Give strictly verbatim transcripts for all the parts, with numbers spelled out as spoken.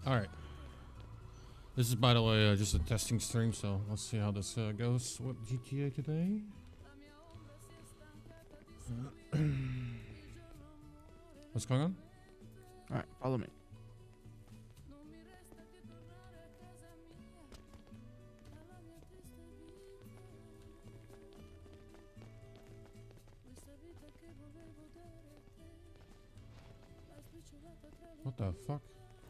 All right. This is, by the way, uh, just a testing stream, so let's see how this uh, goes with G T A today. What's going on? All right, follow me. What the fuck?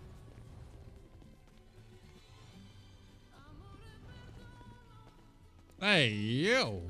Hey, yo!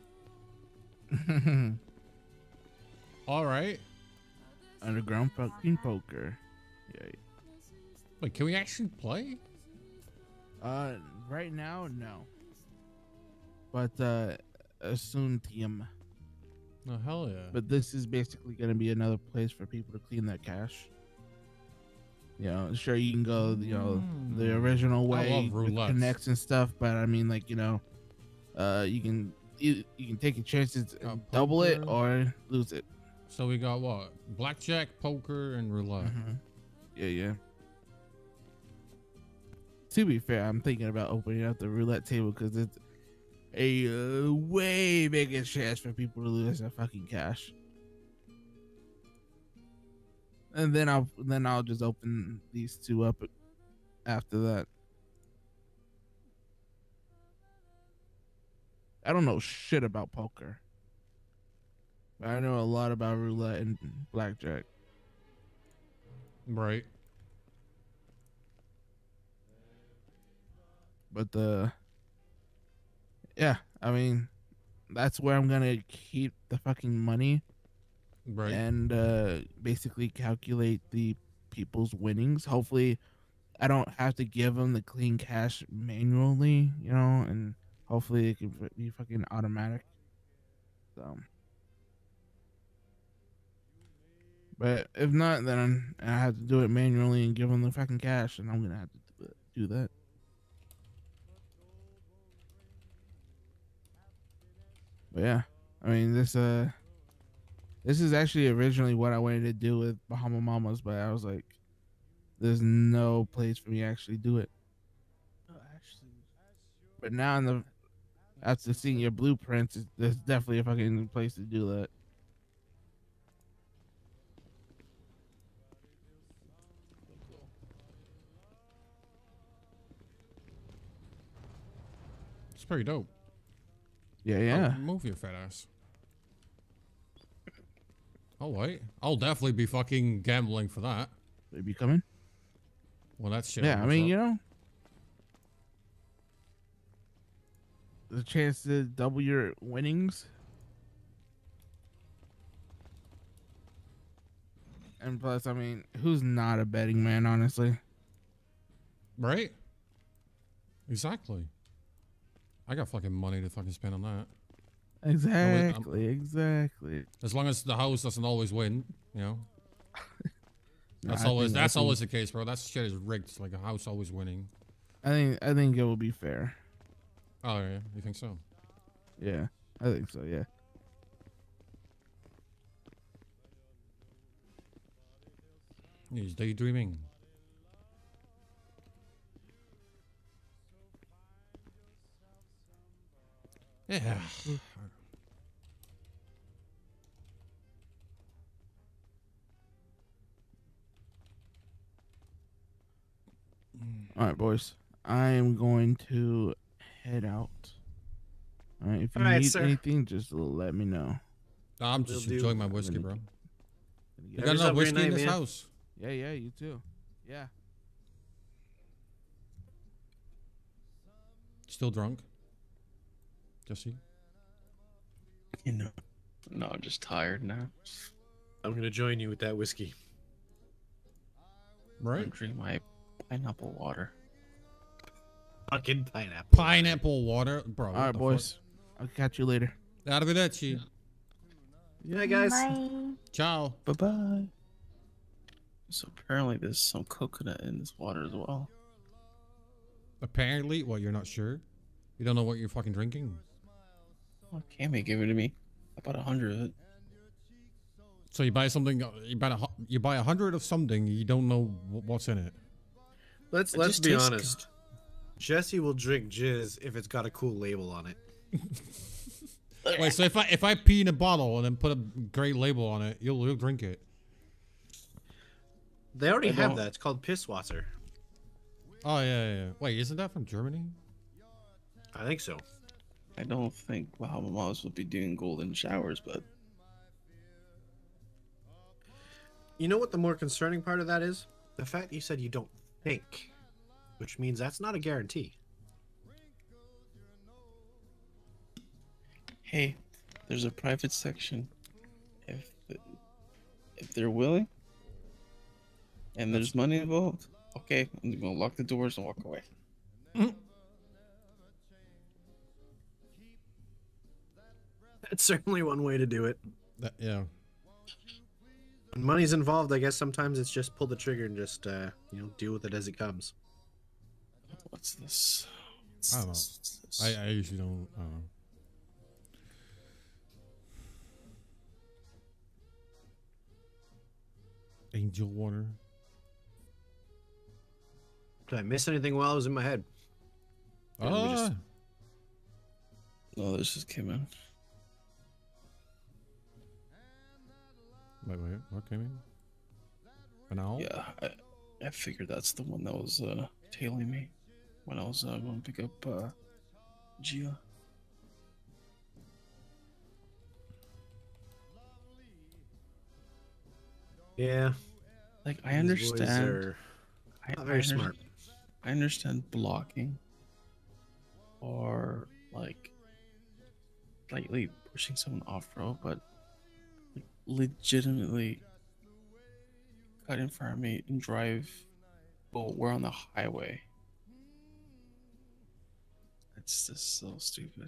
All right. Underground fucking poker. Yeah. Wait, can we actually play? Uh, right now, no. But uh, uh soon, team. Oh hell yeah! But this is basically gonna be another place for people to clean their cash. You know, sure you can go, you know, mm. the original way with connects and stuff, but I mean, like, you know, uh, you can you, you can take your chances and double it or lose it. So we got what? Blackjack, poker, and roulette. Mm-hmm. Yeah, yeah. To be fair, I'm thinking about opening up the roulette table because it's a uh, way bigger chance for people to lose their fucking cash. And then I'll then I'll just open these two up after that. I don't know shit about poker, but I know a lot about roulette and blackjack. Right. But uh, yeah, I mean, that's where I'm gonna keep the fucking money. Right. And uh, basically calculate the people's winnings. Hopefully, I don't have to give them the clean cash manually, you know, and hopefully it can be fucking automatic. So, but if not, then I have to do it manually and give them the fucking cash, and I'm gonna have to do that. But yeah, I mean this uh. This is actually originally what I wanted to do with Bahama Mamas, but I was like, there's no place for me to actually do it. Oh, actually. But now, in the after seeing your blueprints, there's definitely a fucking place to do that. It's pretty dope. Yeah, yeah. Oh, move your fat ass. Oh wait, I'll definitely be fucking gambling for that. They be coming? Well, that's shit. Yeah, I mean, up. you know, the chance to double your winnings, and plus, I mean, who's not a betting man, honestly? Right? Exactly. I got fucking money to fucking spend on that. Exactly, exactly. As long as the house doesn't always win, you know. That's no, always think, that's think, always the case, bro. That shit is rigged. It's like a house always winning. I think I think it will be fair. Oh yeah, you think so? Yeah, I think so. Yeah. He's daydreaming. Yeah. All right, boys. I am going to head out. All right. If you right, need sir. anything, just let me know. I'm just We'll enjoying do. my whiskey, bro. You got enough whiskey night, in this man. house? Yeah, yeah, you too. Yeah. Still drunk? Jesse? You know, no, I'm just tired now. I'm gonna join you with that whiskey. Right. I'm drinking my pineapple water. Fucking pineapple. Pineapple water, bro. All right, boys. Fuck? I'll catch you later. Arrivederci. Yeah, guys. Bye. Ciao. Bye bye. So apparently there's some coconut in this water as well. Apparently, what? You're not sure? You don't know what you're fucking drinking? Well, Cammy gave it to me. I bought a hundred of it. So you buy something, you buy a, you buy a hundred of something, you don't know what's in it. Let's It let's just be tastes honest. Jesse will drink jizz if it's got a cool label on it. Wait, so if I if I pee in a bottle and then put a great label on it, you'll you'll drink it. They already I have don't- that. It's called Pisswasser. Oh yeah, yeah, yeah. Wait, isn't that from Germany? I think so. I don't think Bahamas would be doing golden showers, but You know what the more concerning part of that is? The fact that you said you don't think, which means that's not a guarantee. hey, there's a private section. If if they're willing and there's money involved, okay, I'm gonna lock the doors and walk away. That's certainly one way to do it. That, yeah. When money's involved, I guess sometimes it's just pull the trigger and just uh, you know, deal with it as it comes. What's this? What's I don't know. this? What's this? I, I usually don't. I don't know. Angel water. Did I miss anything while I was in my head? Yeah, let me Ah, just- No, this just came in. wait, wait. What came in? An owl? Yeah, I, I figured that's the one that was uh, tailing me when I was uh, going to pick up uh, Gia. Yeah. Like, I these boys understand. are I, not I very under- smart. I understand blocking or like slightly pushing someone off road, but like, legitimately cut in front of me and drive. Well, we're on the highway. It's just so stupid.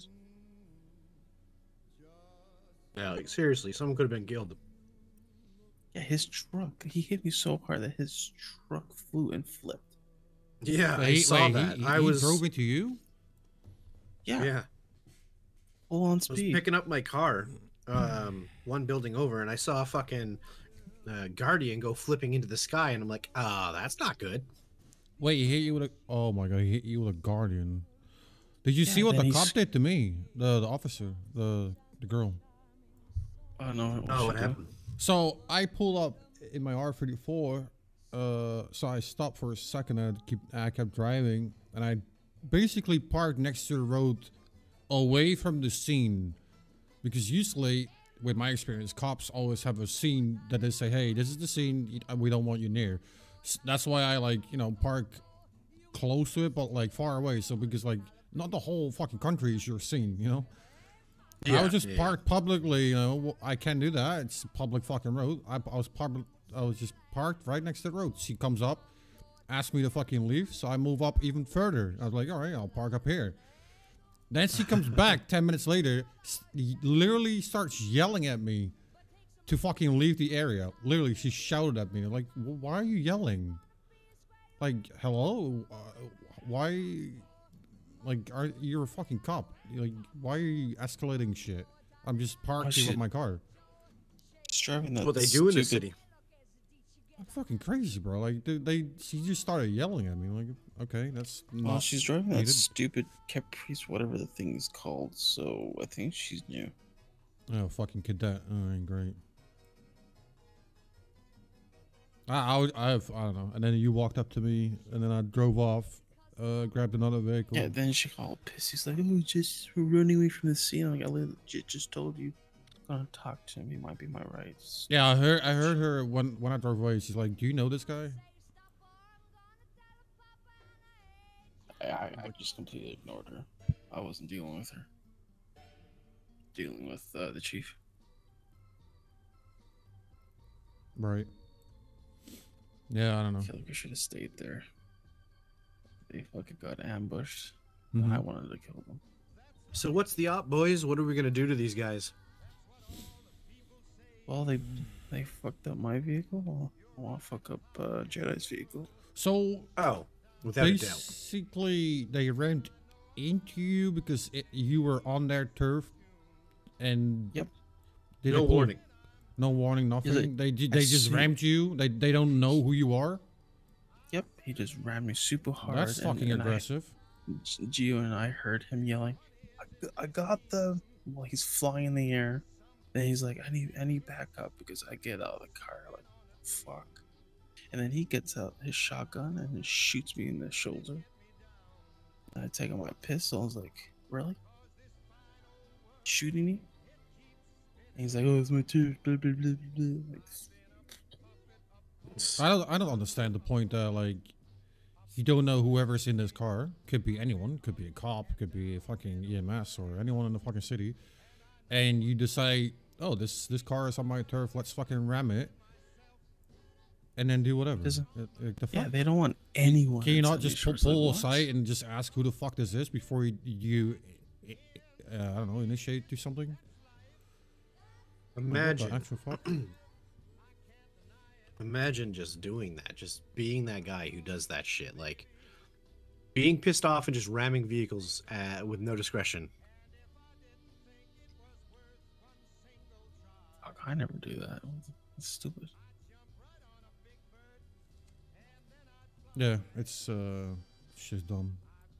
Yeah, like seriously, someone could have been killed. Yeah, his truck. He hit me so hard that his truck flew and flipped. Yeah, I Wait, saw wait, that. He, he, I was he drove into you? Yeah, yeah. full on I was speed. picking up my car, um, one building over, and I saw a fucking uh, Guardian go flipping into the sky, and I'm like, ah, that's not good. Wait, he hit you with a. Oh my god, he hit you with a guardian. Did you Yeah, see what then the he's- cop did to me? The the officer, the the girl. Oh no! Oh, what happened? So I pull up in my R thirty-four. Uh, so I stopped for a second and I keep I kept driving, and I basically parked next to the road, away from the scene, because usually, with my experience, cops always have a scene that they say, "Hey, this is the scene. We don't want you near." S- That's why I like you know park close to it, but like far away. So because like not the whole fucking country is your scene, you know. I Yeah, was just yeah. parked publicly, you know. well, I can't do that. It's a public fucking road. I, I was public. I was just parked right next to the road. She comes up, asks me to fucking leave, so I move up even further. I was like, all right, I'll park up here. Then she comes back ten minutes later, s- literally starts yelling at me to fucking leave the area. Literally, she shouted at me like, "Wh- "Why are you yelling? Like, hello? Uh, why? Like, are you're a fucking cop? Like, why are you escalating shit? I'm just parked Oh, here with shit. my car." He's driving that. What they do in the stupid- city. I'm fucking crazy, bro. Like, dude, they she just started yelling at me. Like, okay, that's not. Well, she's driving that needed. stupid Caprice, whatever the thing is called. So I think she's new. Oh, fucking cadet. Oh, ain't great. I, I, would- I, have, I don't know. And then you walked up to me, and then I drove off, uh, grabbed another vehicle. Yeah. Then she got all pissed. He's like, "Oh, just we're running away from the scene." I'm like, I legit just told you. Gonna talk to him. He might be my rights. Yeah, I heard. I heard her when when I drove away. She's like, "Do you know this guy?" I, I, I just completely ignored her. I wasn't dealing with her. Dealing with uh, the chief. Right. Yeah, I don't know. I feel like we should have stayed there. They fucking got ambushed. Mhm. I wanted to kill them. So what's the op, boys? What are we gonna do to these guys? Well, they they fucked up my vehicle. I want to fuck up uh, Jedi's vehicle. So Oh, without a doubt. basically, they rammed into you because it, you were on their turf, and Yep. Did No they pull- warning. No warning. Nothing. like, they ju- I they just see- rammed you. They they don't know who you are. yep, he just rammed me super hard. That's and- fucking and I- aggressive. Gio and I heard him yelling, I, I got the, well, he's flying in the air. Then he's like, I need, I need backup because I get out of the car. Like, fuck. And then he gets out his shotgun and he shoots me in the shoulder. And I take out my pistol. I was like, really? Shooting me? And he's like, oh, it's my tooth. Blah, blah, blah, blah. Like, I don't I don't understand the point that like you don't know whoever's in this car. Could be anyone, could be a cop, could be a fucking E M S or anyone in the fucking city. And you decide, oh, this this car is on my turf, let's fucking ram it. And then do whatever. Doesn't- Uh, uh, the yeah, fuck? they don't want anyone. Can you not inside just these pull, shorts. Like, pull what? aside and just ask who the fuck this is before you, you uh, I don't know, initiate do something? Imagine. What the actual fuck? Imagine just doing that, just being that guy who does that shit, like being pissed off and just ramming vehicles uh, with no discretion. Fuck, I never do that. It's stupid. Yeah, it's uh, it's just dumb.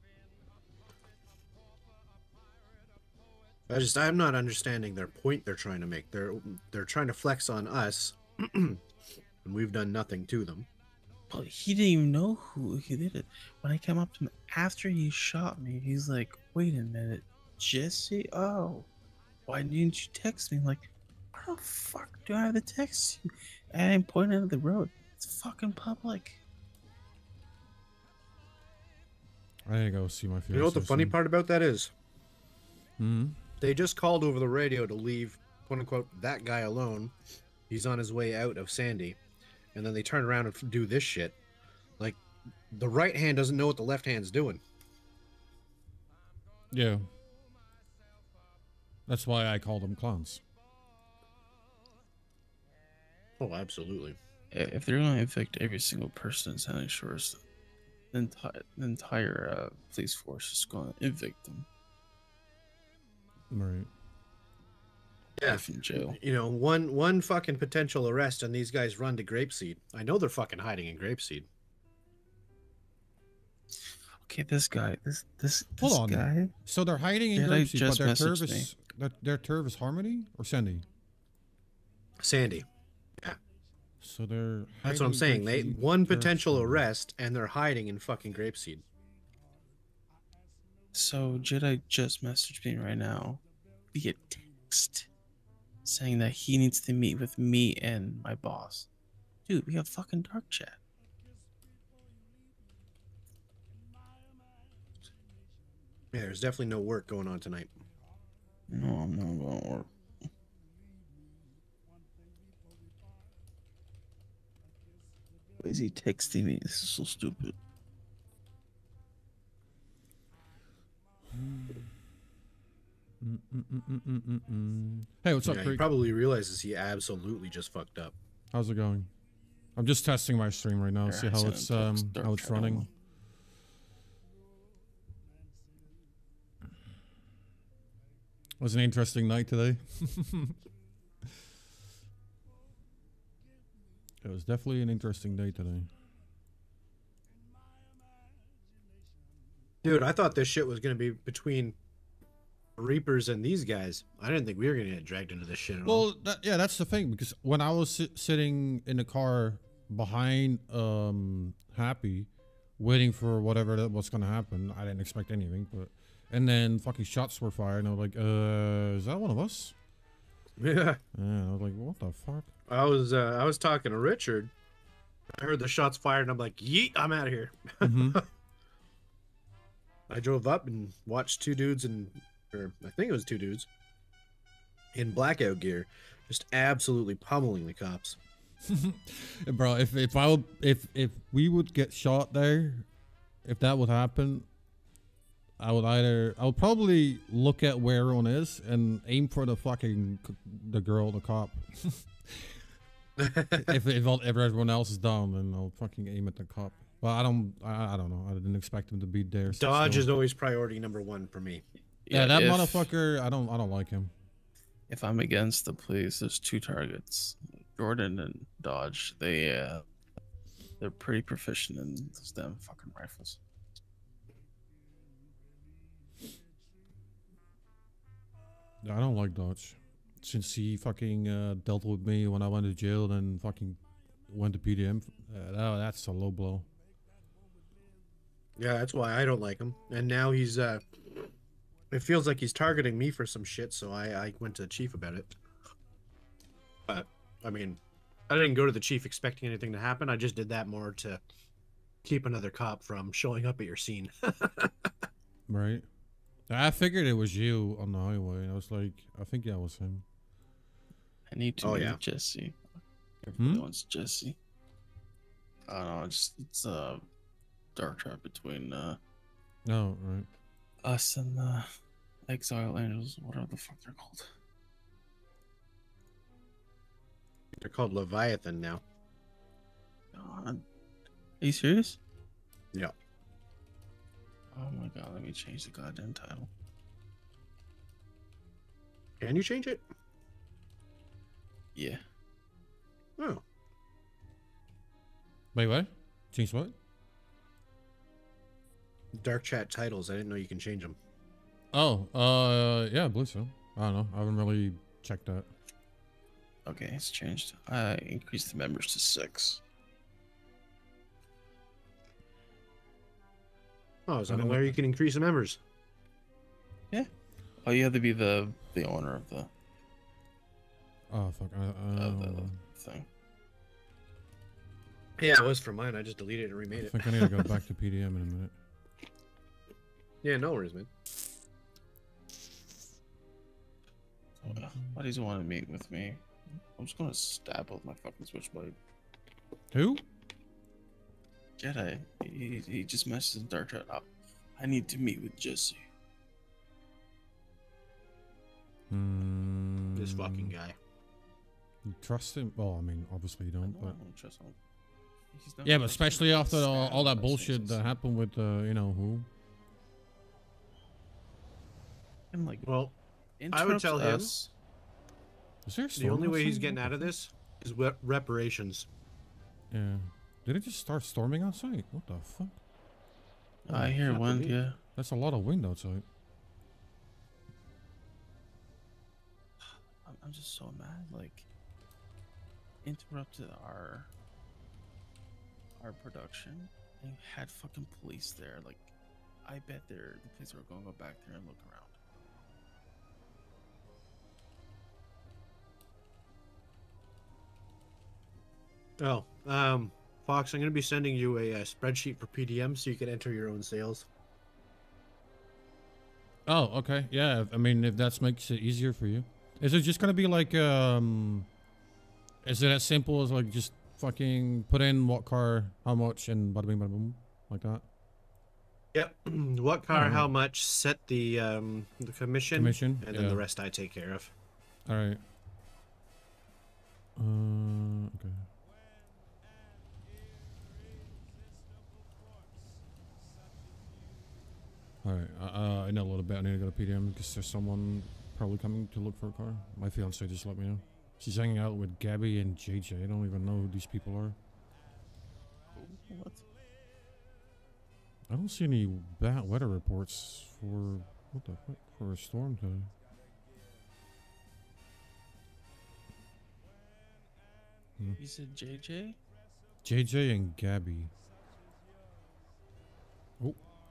I just I'm not understanding their point they're trying to make. They're they're trying to flex on us, and we've done nothing to them. But he didn't even know who he did it. When I came up to him after he shot me, he's like, wait a minute, Jesse? Oh, why didn't you text me? I'm like, where the fuck do I have to text you? And I'm pointing at the road. It's fucking public. I need to go see my fiance. You know what the funny soon. part about that is? Hmm. They just called over the radio to leave, quote unquote, that guy alone. He's on his way out of Sandy. And then they turn around and do this shit. Like, the right hand doesn't know what the left hand's doing. Yeah. That's why I call them clowns. Oh, absolutely. If they're going to evict every single person in Sandy Shores, the entire, the entire uh, police force is going to evict them. Right. Yeah. Life in jail. You know, one one fucking potential arrest and these guys run to Grapeseed. I know they're fucking hiding in Grapeseed. Okay, this guy, this this Hold this on. guy. So they're hiding in Yeah, they Grapeseed, but just their messaged turf is their, their turf is Harmony or Sandy. Sandy. So they're. That's what I'm hiding saying. They Grapeseed, one turf, potential Sandy. arrest and they're hiding in fucking Grapeseed. So Jedi just messaged me right now via text saying that he needs to meet with me and my boss. Dude, we have fucking dark chat. Yeah, there's definitely no work going on tonight. No, I'm not going to work. Why is he texting me? This is so stupid. Mm, mm, mm, mm, mm, mm, mm. Hey, what's up, Yeah, he Creek? probably realizes he absolutely just fucked up. How's it going? I'm just testing my stream right now, Here, see I how sent it's him um text, dark how it's chat running. only. It was an interesting night today. It was definitely an interesting day today. Dude, I thought this shit was going to be between Reapers and these guys. I didn't think we were going to get dragged into this shit at all. Well, that, yeah, that's the thing, because when I was sit sitting in the car behind um Happy, waiting for whatever that was going to happen, I didn't expect anything, but and then fucking shots were fired, and I was like, uh, is that one of us? Yeah. And I was like, what the fuck? I was uh, I was talking to Richard. I heard the shots fired, and I'm like, yeet, I'm out of here. Mm-hmm. I drove up and watched two dudes in, or I think it was two dudes, in blackout gear, just absolutely pummeling the cops. Bro, if if I would if if we would get shot there, if that would happen, I would either I would probably look at where everyone is and aim for the fucking c- the girl, the cop. if if, all, if everyone else is down, then I'll fucking aim at the cop. Well, I don't I, I don't know. I didn't expect him to be there. Dodge so. is always priority number one for me. Yeah, that if, motherfucker. I don't I don't like him. If I'm against the police, there's two targets, Jordan and Dodge. They uh, They're pretty proficient in those damn fucking rifles. I don't like Dodge. Since he fucking uh, dealt with me when I went to jail and fucking went to P D M, uh, that, that's a low blow. Yeah, that's why I don't like him. And now he's, uh, it feels like he's targeting me for some shit, so I, I went to the chief about it. But, I mean, I didn't go to the chief expecting anything to happen. I just did that more to keep another cop from showing up at your scene. Right. I figured it was you on the highway. I was like, I think that was him. I need to Oh, meet yeah. Jesse. Hmm? Everyone wants Jesse. I don't know. It's it's a dark trap between uh, No, right. us and the Exile Angels, whatever the fuck they're called. They're called Leviathan now. God. Are you serious? Yeah. Oh my god, let me change the goddamn title. Can you change it? Yeah. Oh. Wait, what? Change what? Dark chat titles. I didn't know you can change them. Oh, uh, yeah, I believe so. I don't know. I haven't really checked that. Okay, it's changed. I increased the members to six. Oh, I was I don't unaware know. you can increase the members. Oh, you have to be the the owner of the Oh, fuck. I, I, of the don't- thing. Yeah, it was for mine. I just deleted it and remade I it. think I need to go back to P D M in a minute. Yeah, no worries, man. Uh, Why does he want to meet with me? I'm just gonna stab with my fucking switchblade. Who? Jedi. He, he just messaged in Dark Chat. Oh, I need to meet with Jesse. Hmm. This fucking guy. You trust him? Well, I mean, obviously you I don't, don't, but... I don't trust him. He's not Yeah, but gonna especially fucking after all, stab all that my bullshit senses. that happened with, uh, you know, who? And like, Well, I would interrupts tell him us. Is there a the storm only way he's outside? getting What out the of fuck? this is we- reparations. Yeah. Did it just start storming outside? What the fuck? I hear not for wind, me. yeah. That's a lot of wind outside. I'm, I'm just so mad. Like, interrupted our our production and had fucking police there. Like, I bet they're the police are gonna go back there and look around. Oh, um, Fox, I'm going to be sending you a, uh spreadsheet for P D M so you can enter your own sales. Oh, okay. Yeah, I mean, if that makes it easier for you. Is it just gonna be like, um... Is it as simple as, like, just fucking put in what car, how much, and bada bing, bada boom? Like that? Yep. What car, Alright. how much, set the um the commission, Commission? and then Yeah. the rest I take care of. Alright. Uh, okay. Alright, uh, uh, I know a little bit. I need to go to P D M because there's someone probably coming to look for a car. My fiance just let me know. She's hanging out with Gabby and J J. I don't even know who these people are. What? I don't see any bad weather reports for... What the fuck? For a storm today. Hmm. You said J J? J J and Gabby. Oh.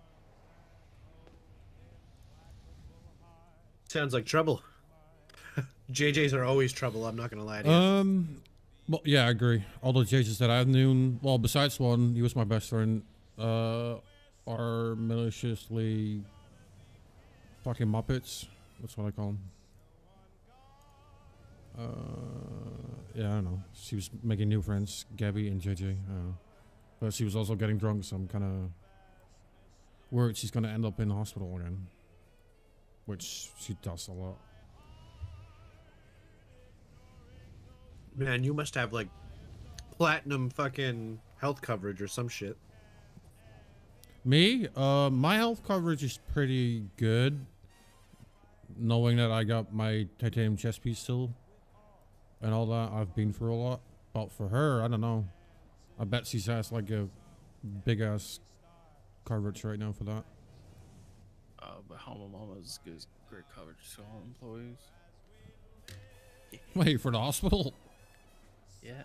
Sounds like trouble. J Js are always trouble, I'm not going to lie to you. Um, well, yeah, I agree. All the J Js that I've known, well, besides one, he was my best friend, uh, are maliciously fucking Muppets. That's what I call them. Uh, yeah, I don't know. She was making new friends, Gabby and J J. I don't know. But she was also getting drunk, so I'm kind of worried she's going to end up in the hospital again. Which she does a lot. Man, you must have like platinum fucking health coverage or some shit. Me? Uh, my health coverage is pretty good. Knowing that I got my titanium chest piece still. And all that, I've been through a lot. But for her, I don't know. I bet she has like a big ass coverage right now for that. Uh, but Hama Mama's gives great coverage to all employees. Wait, for the hospital? Yeah.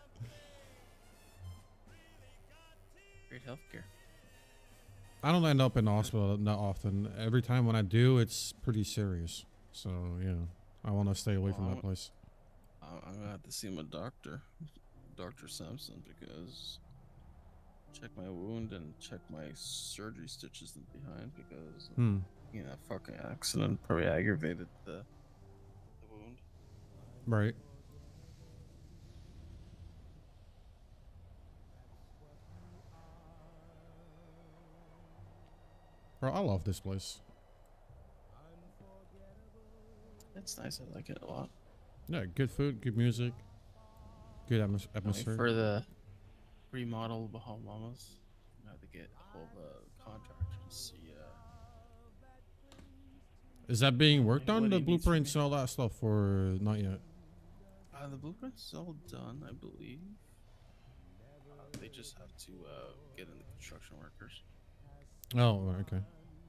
Great healthcare. I don't end up in the hospital that often. Every time when I do, it's pretty serious. So, yeah, I want to stay away from Well, that place. I'm gonna have to see my doctor, Doctor Sampson, because check my wound and check my surgery stitches behind, because Hmm. you know that fucking accident probably aggravated the, the wound. Right. Bro, I love this place. It's nice. I like it a lot. Yeah, good food, good music, good atmos I mean, atmosphere. for the remodel of Bahama Mamas, I have to get a hold of a contractor to see. Uh, Is that being worked What on, do the you need from blueprints me? and all that stuff, or not yet? uh, the blueprint's all done, I believe. Uh, they just have to uh, get in the construction workers. Oh, okay.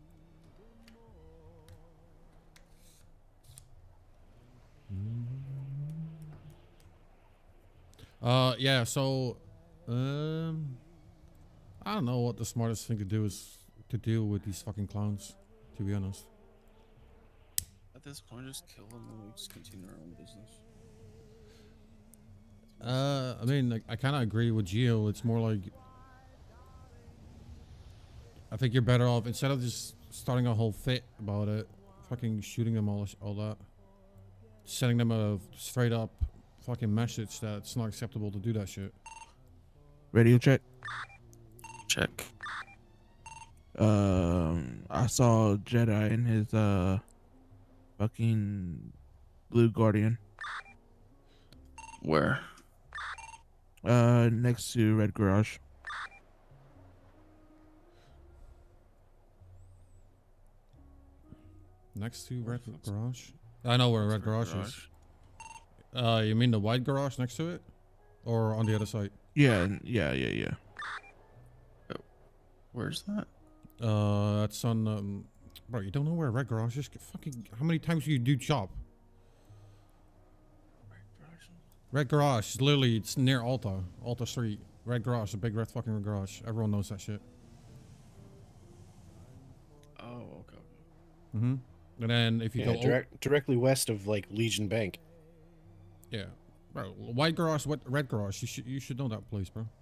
Uh, yeah, so, um, I don't know what the smartest thing to do is to deal with these fucking clowns, to be honest. At this point, just kill them and we just continue our own business. Uh, I mean, like, I kind of agree with Gio. It's more like, I think you're better off, instead of just starting a whole fit about it, fucking shooting them all, all that. Sending them a straight up fucking message that it's not acceptable to do that shit. Radio check. Check. Um, I saw Jedi in his uh fucking blue Guardian. Where? Uh, next to Red Garage. Next to Where Red the fuck's- Garage? I know where Red Red Garage, Garage? is. Uh, you mean the white garage next to it? Or on the other side? Yeah, yeah, yeah, yeah. Where's that? Uh, that's on, um, bro, you don't know where Red Garage is? Fucking, how many times do you do job? Red Garage, literally, it's near Alta. Alta Street. Red Garage, the big red fucking Red Garage. Everyone knows that shit. Oh, okay. Mm-hmm. And then if you Yeah, go... o- direct, directly west of like Legion Bank. yeah. Bro, white garage, what, red garage. You should, you should know that place, bro.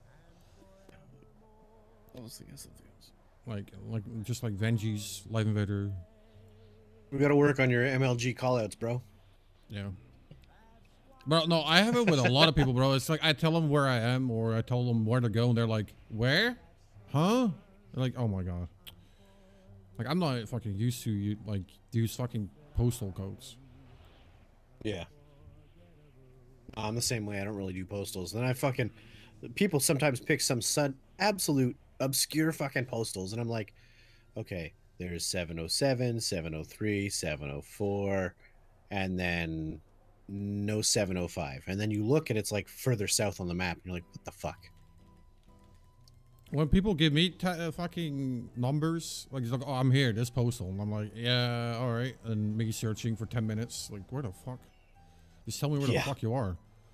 I was thinking something else. Like, like, just like Vengeance, Live Invader. We got to work on your M L G callouts, bro. Yeah. Bro, no, I have it with a lot of people, bro. It's like I tell them where I am or I tell them where to go and they're like, where? Huh? They're like, oh my god. Like, I'm not fucking used to you, like, use fucking postal codes. Yeah. I'm the same way. I don't really do postals. Then I fucking... People sometimes pick some sun, absolute obscure fucking postals. And I'm like, okay, there's seven oh seven, seven oh three, seven oh four, and then no seven oh five. And then you look and it's like further south on the map. And you're like, what the fuck? When people give me t uh, fucking numbers, like, it's like, oh, I'm here, this postal. And I'm like, yeah, all right. And me searching for ten minutes. Like, where the fuck? Just tell me where Yeah. the fuck you are.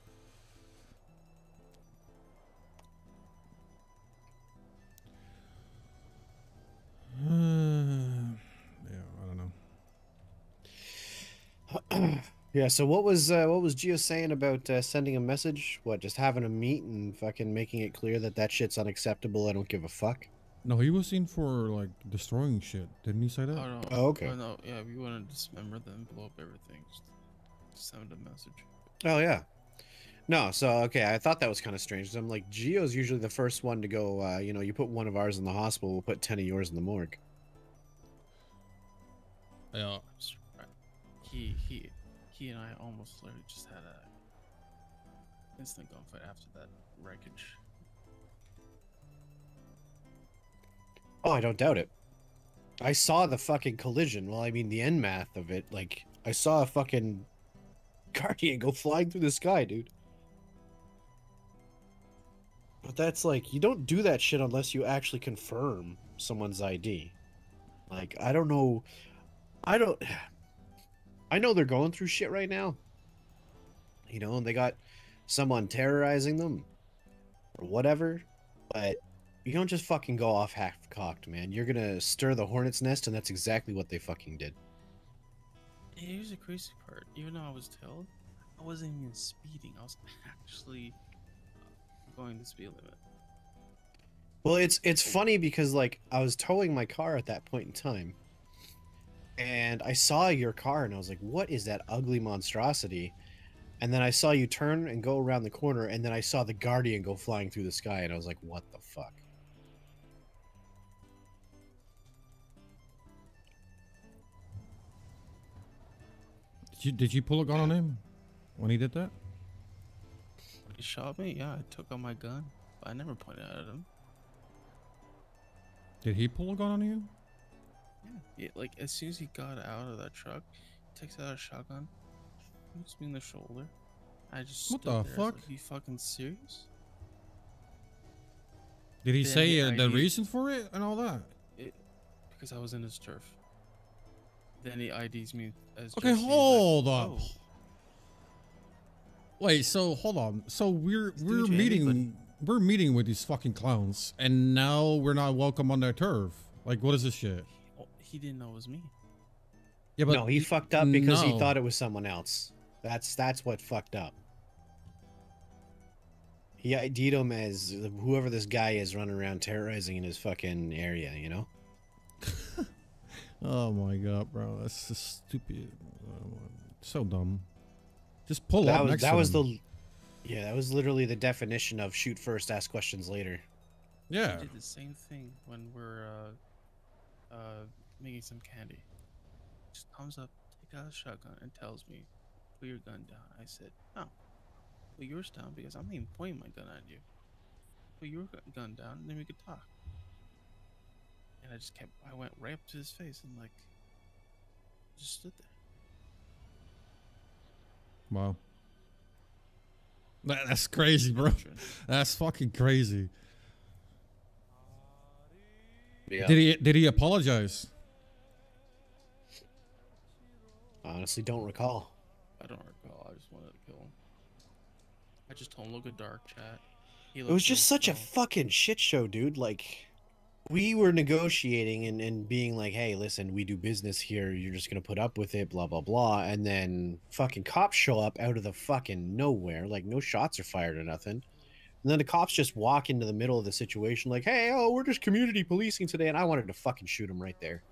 Yeah, I don't know. Yeah, so what was uh, what was Gio saying about uh, sending a message? What, just having a meet and fucking making it clear that that shit's unacceptable? I don't give a fuck. No, he was in for, like, destroying shit. Didn't he say that? Oh, no. Oh, okay. Oh, no. Yeah, if you want to dismember them, blow up everything, just send a message. Oh yeah. No, so okay, I thought that was kind of strange. 'Cause I'm like, Gio's usually the first one to go. Uh, you know, you put one of ours in the hospital, we'll put ten of yours in the morgue. Yeah. He, he, he and I almost literally just had a instant gunfight after that wreckage. Oh, I don't doubt it. I saw the fucking collision. Well, I mean, the end math of it. Like, I saw a fucking Guardian go flying through the sky, dude. But that's like, you don't do that shit unless you actually confirm someone's I D. Like, I don't know. I don't. I know they're going through shit right now. You know, and they got someone terrorizing them or whatever. But you don't just fucking go off half-cocked, man. You're gonna stir the hornet's nest, and that's exactly what they fucking did. Here's the crazy part. Even though I was told, I wasn't even speeding. I was actually going the speed limit. Well, it's it's funny because like I was towing my car at that point in time, and I saw your car and I was like, "What is that ugly monstrosity?" And then I saw you turn and go around the corner, and then I saw the Guardian go flying through the sky, and I was like, "What the fuck?" Did you did you pull a gun on him when he did that? He shot me. Yeah, I took out my gun, but I never pointed at him. Did he pull a gun on you? Yeah, yeah, like as soon as he got out of that truck, he takes out a shotgun, shoots me in the shoulder. I just What stood the there. I was fuck? like, Are you fucking serious? Did he Then say he- uh, I the need- reason for it and all that? It, because I was in his turf. Then he I Ds me as Okay, Jesse, he's like, hold up. "Oh, Wait, so hold on. So we're Just do we're it to meeting anybody. we're meeting with these fucking clowns, and now we're not welcome on their turf. Like, what is this shit? oh, he didn't know it was me." Yeah, but no, he fucked up because he no. thought it was someone else. That's that's what fucked up. He I D'd him as whoever this guy is running around terrorizing in his fucking area, you know? Oh my god, bro, that's just stupid. Oh, so dumb. Just pull That up was next that to was them. the yeah, that was literally the definition of shoot first, ask questions later. Yeah. He did the same thing when we're uh, uh, making some candy. Just comes up, take out a shotgun, and tells me, "Put your gun down." I said, "No, put yours down because I'm not even pointing my gun at you. Put your gu- gun down, and then we could talk." And I just kept. I went right up to his face and like, just stood there. Wow. That, that's crazy, bro. That's fucking crazy. Yeah. Did he did he apologize? Honestly, don't recall. I don't recall. I just wanted to kill him. I just told him look at dark chat. He It looked was just like, such a "Oh." fucking shit show, dude. Like, we were negotiating and, and being like, hey, listen, we do business here. You're just going to put up with it, blah, blah, blah. And then fucking cops show up out of the fucking nowhere. Like, no shots are fired or nothing. And then the cops just walk into the middle of the situation like, hey, oh, we're just community policing today. And I wanted to fucking shoot him right there.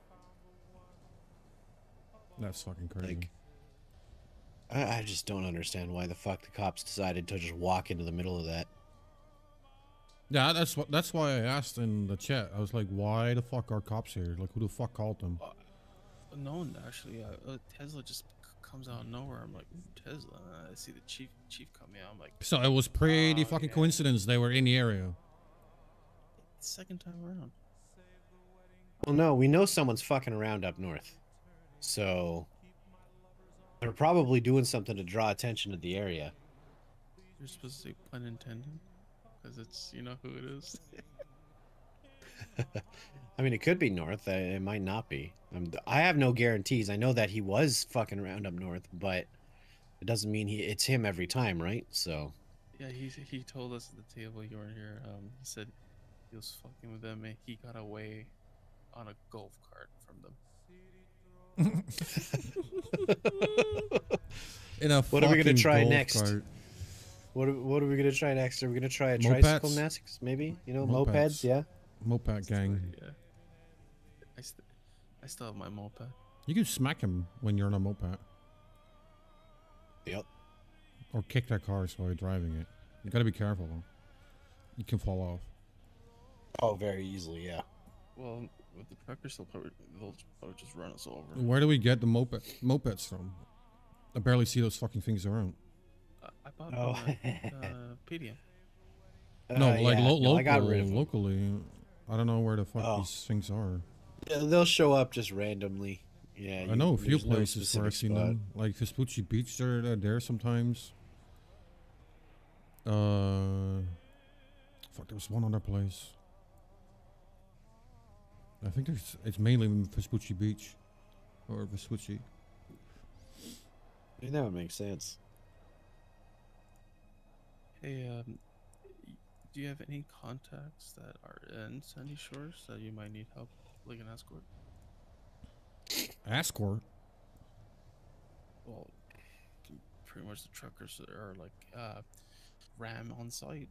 That's fucking crazy. Like, I, I just don't understand why the fuck the cops decided to just walk into the middle of that. Yeah, that's what. That's why I asked in the chat. I was like, "Why the fuck are cops here? Like, who the fuck called them?" Uh, no one actually. Uh, uh, Tesla just c- comes out of nowhere. I'm like, "Ooh, Tesla." Uh, I see the chief chief coming out. I'm like, So it was pretty Oh, fucking yeah. coincidence they were in the area. second time around. Well, no, we know someone's fucking around up north. So they're probably doing something to draw attention to the area. You're supposed to say pun intended, because it's you know who it is. I mean, it could be north. uh, It might not be. Um, I have no guarantees. I know that he was fucking around up north, but it doesn't mean he it's him every time, right? So Yeah, he he told us at the table you weren't here. Um, he said he was fucking with them and he got away on a golf cart from them. In a What are we gonna fucking try golf next? cart. what are, what are we gonna try next? Are we gonna try a Mopeds? tricycle next? Maybe you know Mopeds. mopeds. Yeah. Moped gang. Yeah. I, st- I still have my moped. You can smack him when you're on a moped, Yep. or kick that car while you're driving it. You gotta be careful. Though. You can fall off. Oh, very easily. Yeah. Well, with the truckers, they'll probably, they'll probably just run us over. Where do we get the moped mopeds from? I barely see those fucking things around. I, I bought Oh. them at uh, P D M. No, Uh, like yeah, lo- no, local, I got rid of them. locally. I don't know where the fuck Oh. these things are. Yeah, they'll show up just randomly. Yeah. I you- know a few there's no places where I've specific seen spot. them, like Vespucci Beach. They're, they're there sometimes. Uh, Fuck, there was one other place. I think there's. It's mainly Vespucci Beach, or Vespucci. I mean, that would make sense. Hey, um, do you have any contacts that are in Sandy Shores that you might need help, like an escort? Escort? Well, pretty much the truckers are like uh, Ram on site.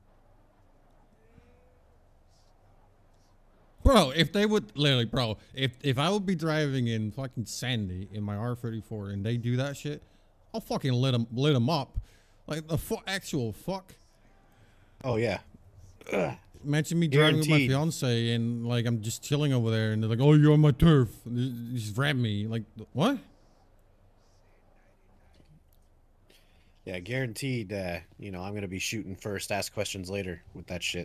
Bro, if they would literally, bro, if if I would be driving in fucking Sandy in my R thirty-four and they do that shit, I'll fucking lit them lit them up, like the fu actual fuck. Oh yeah. Ugh. Imagine me driving with my Guaranteed. fiance and like I'm just chilling over there and they're like, "Oh, you're on my turf." And they just ram me, like what? Yeah, guaranteed. Uh, you know, I'm gonna be shooting first, ask questions later with that shit.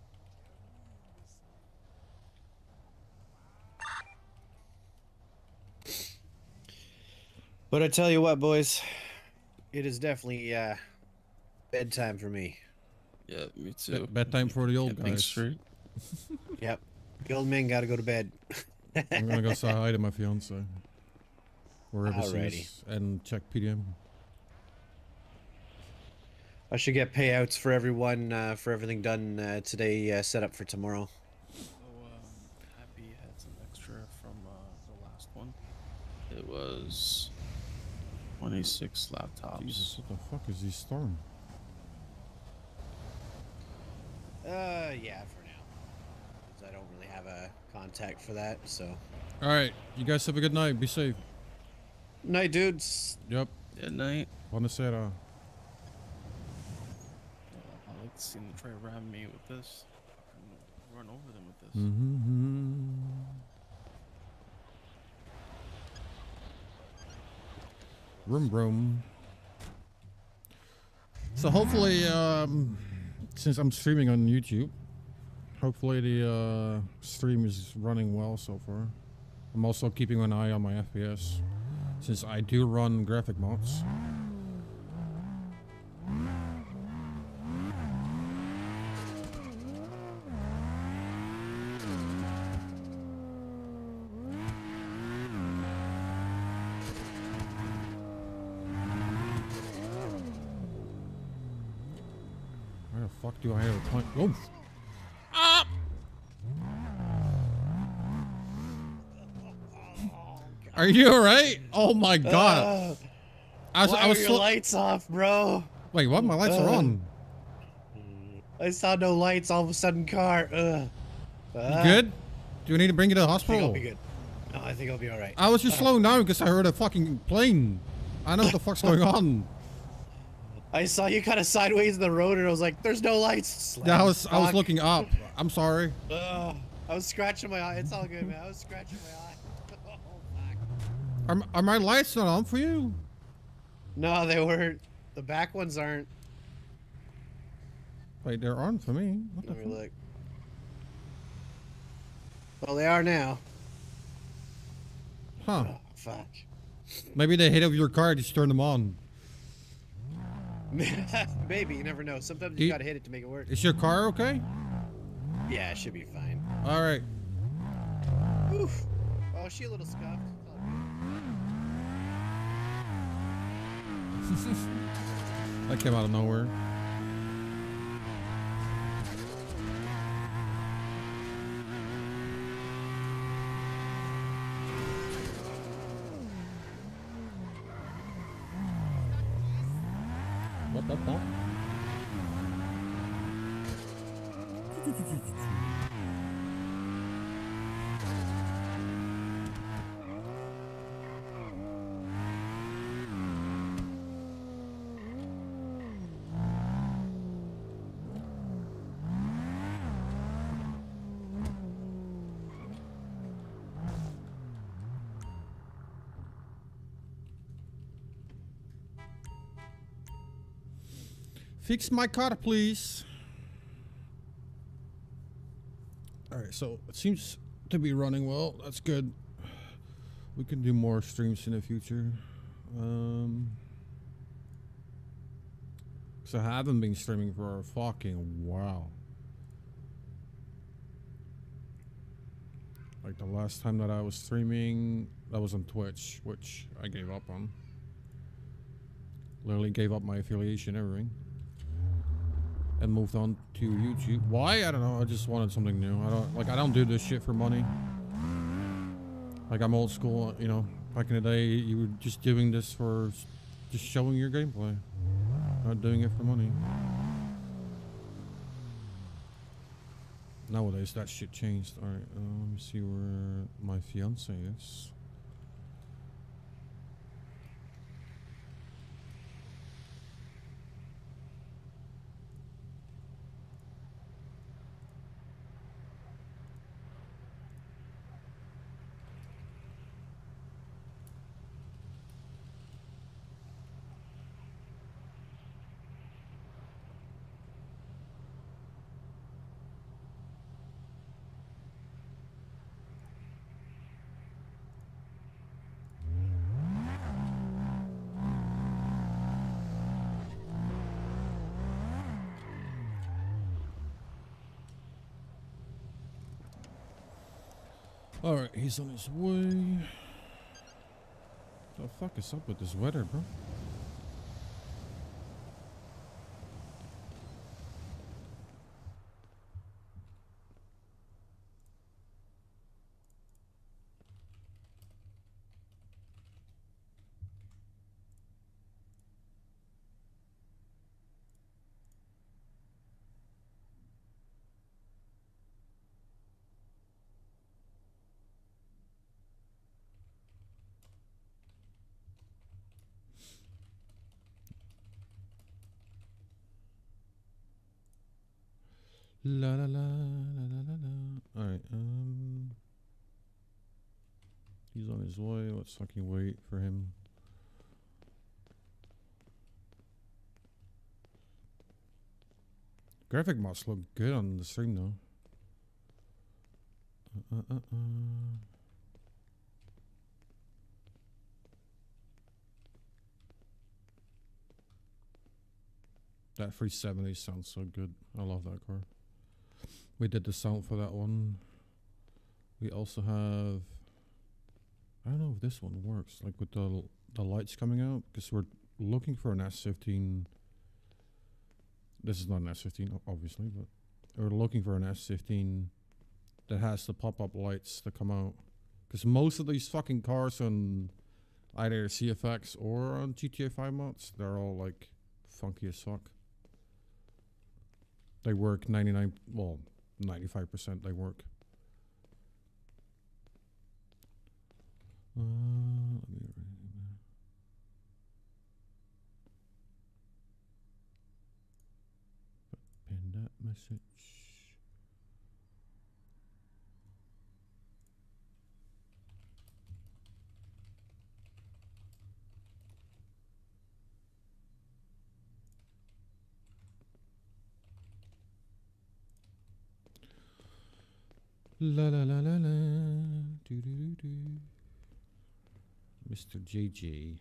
But I tell you what, boys, it is definitely uh, bedtime for me. Yeah, me too. Bedtime for the old Get things guys. straight. Yep, the old men gotta go to bed. I'm gonna go say hi to my fiance wherever she Alrighty. is and check P D M. I should get payouts for everyone uh, for everything done uh, today, uh, set up for tomorrow. So, um, Happy had some extra from uh, the last one. It was twenty-six laptops. Jesus, what the fuck is this storm? Uh, yeah, for now. 'Cause I don't really have a contact for that, so. All right, you guys have a good night. Be safe. Night, dudes. Yep. Good night. Buonasera. I like to see them try to ram me with this. And run over them with this. Mm-hmm. Room, room. So hopefully, um, since I'm streaming on YouTube, hopefully the uh, stream is running well so far. I'm also keeping an eye on my F P S, since I do run graphic mods. Where the fuck do I have a point? Oh! Ah! Are you alright? Oh my god! Uh, I was, why I was are your slo- lights off, bro? Wait, what? My lights are Uh, on. I saw no lights. All of a sudden, car. Ugh. You Uh, good? Do we need to bring you to the I think hospital? I'll be good. No, I think I'll be all right. I was just slowing down because I heard a fucking plane. I know what the fuck's going on. I saw you kind of sideways in the road, and I was like, "There's no lights." Yeah, I was I was Fuck. looking up. I'm sorry. Ugh. I was scratching my eye. It's all good, man. I was scratching my eye. Oh, fuck. Are, m- are my lights not on for you? No, they weren't. The back ones aren't. Wait, they're on for me. What the Let me fuck? look. Well, they are now. Huh. Oh, fuck. Maybe they hit over your car. Just turn them on. Maybe, you never know. Sometimes Do you you- gotta hit it to make it work. Is your car okay? Yeah, it should be fine. All right. Oof. Oh, she a little scuffed. It's all good. That came out of nowhere. What the fuck? Fix my car, please. All right, so it seems to be running well. That's good. We can do more streams in the future. Um, so I haven't been streaming for a fucking while. Like the last time that I was streaming, that was on Twitch, which I gave up on. Literally gave up my affiliation, everything. And moved on to YouTube. Why? I don't know. I just wanted something new. I don't like. I don't do this shit for money. Like I'm old school. You know, back in the day, you were just doing this for just showing your gameplay, not doing it for money. Nowadays, that shit changed. All right. Uh, let me see where my fiance is. Alright, he's on his way. What the fuck is up with this weather, bro? La la la la la la la. Alright, um he's on his way. Let's fucking wait for him. Graphic must look good on the stream though. Uh, uh, uh, uh. That three seventy sounds so good. I love that car. We did the sound for that one. We also have, I don't know if this one works, like with the the lights coming out, because we're looking for an S fifteen. This is not an S fifteen, obviously, but we're looking for an S fifteen that has the pop-up lights that come out. Because most of these fucking cars on either C F X or on G T A five mods, they're all like funky as fuck. They work ninety-nine, well, ninety-five percent they work. Uh, let me pin that message. La la la la la, do do do do. Mister J J.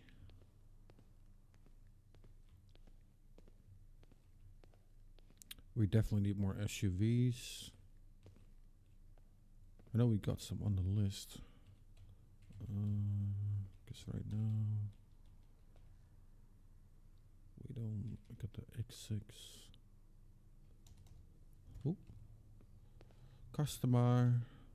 We definitely need more S U Vs. I know we got some on the list. Uh, guess right now we don't. We got the X six. Oh. Customer.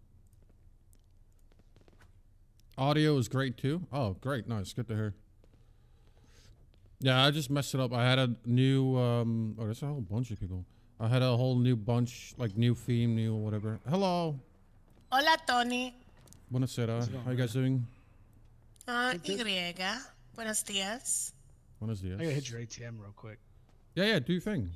Audio is great too. Oh, great. Nice. Good to hear. Yeah, I just messed it up. I had a new, um, oh, there's a whole bunch of people. I had a whole new bunch, like new theme, new whatever. Hello. Hola, Tony. Buonasera. How you guys doing? Uh, Y. Buenos dias. Buenos dias. I gotta hit your A T M real quick. Yeah, yeah, do your thing.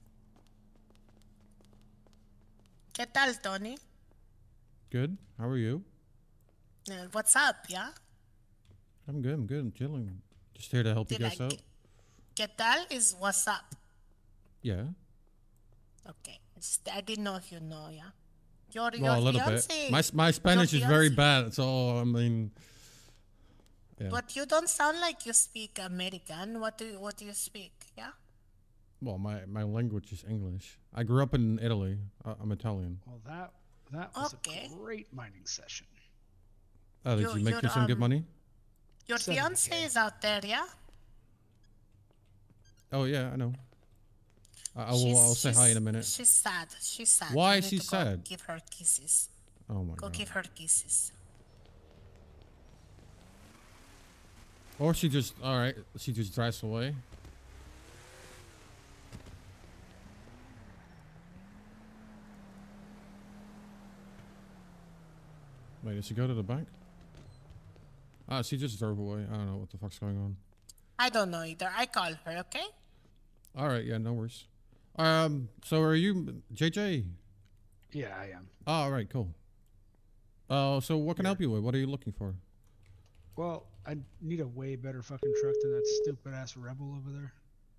¿Qué tal, Tony? Good. How are you? Uh, what's up, yeah? I'm good. I'm good. I'm chilling. Just here to help Did you guys I, out. ¿Qué tal is what's up? Yeah. Okay. Just, I didn't know if you know, yeah? Your, Well, your a little fiance, bit. My my Spanish is very fiance. bad. So I mean. Yeah. But you don't sound like you speak American. What do you, what do you speak, yeah? Well, my my language is English. I grew up in Italy. I, I'm Italian. Well, that That was Okay. a great mining session. Oh, did You- you make you're, you some good um, money? Your seven fiance K. is out there, yeah? Oh yeah, I know. I, I will. I'll say hi in a minute. She's sad. She's sad. Why You is need she to go sad? Give her kisses. Oh my Go god. give her kisses. Or she just. All right. She just drives away. Wait, did she go to the bank? Ah, she just drove away. I don't know what the fuck's going on. I don't know either. I call her, okay? All right, yeah, no worries. Um, so are you J J? Yeah, I am. Oh, all right, cool. Uh, so what can I help you with? What are you looking for? Well, I need a way better fucking truck than that stupid ass Rebel over there.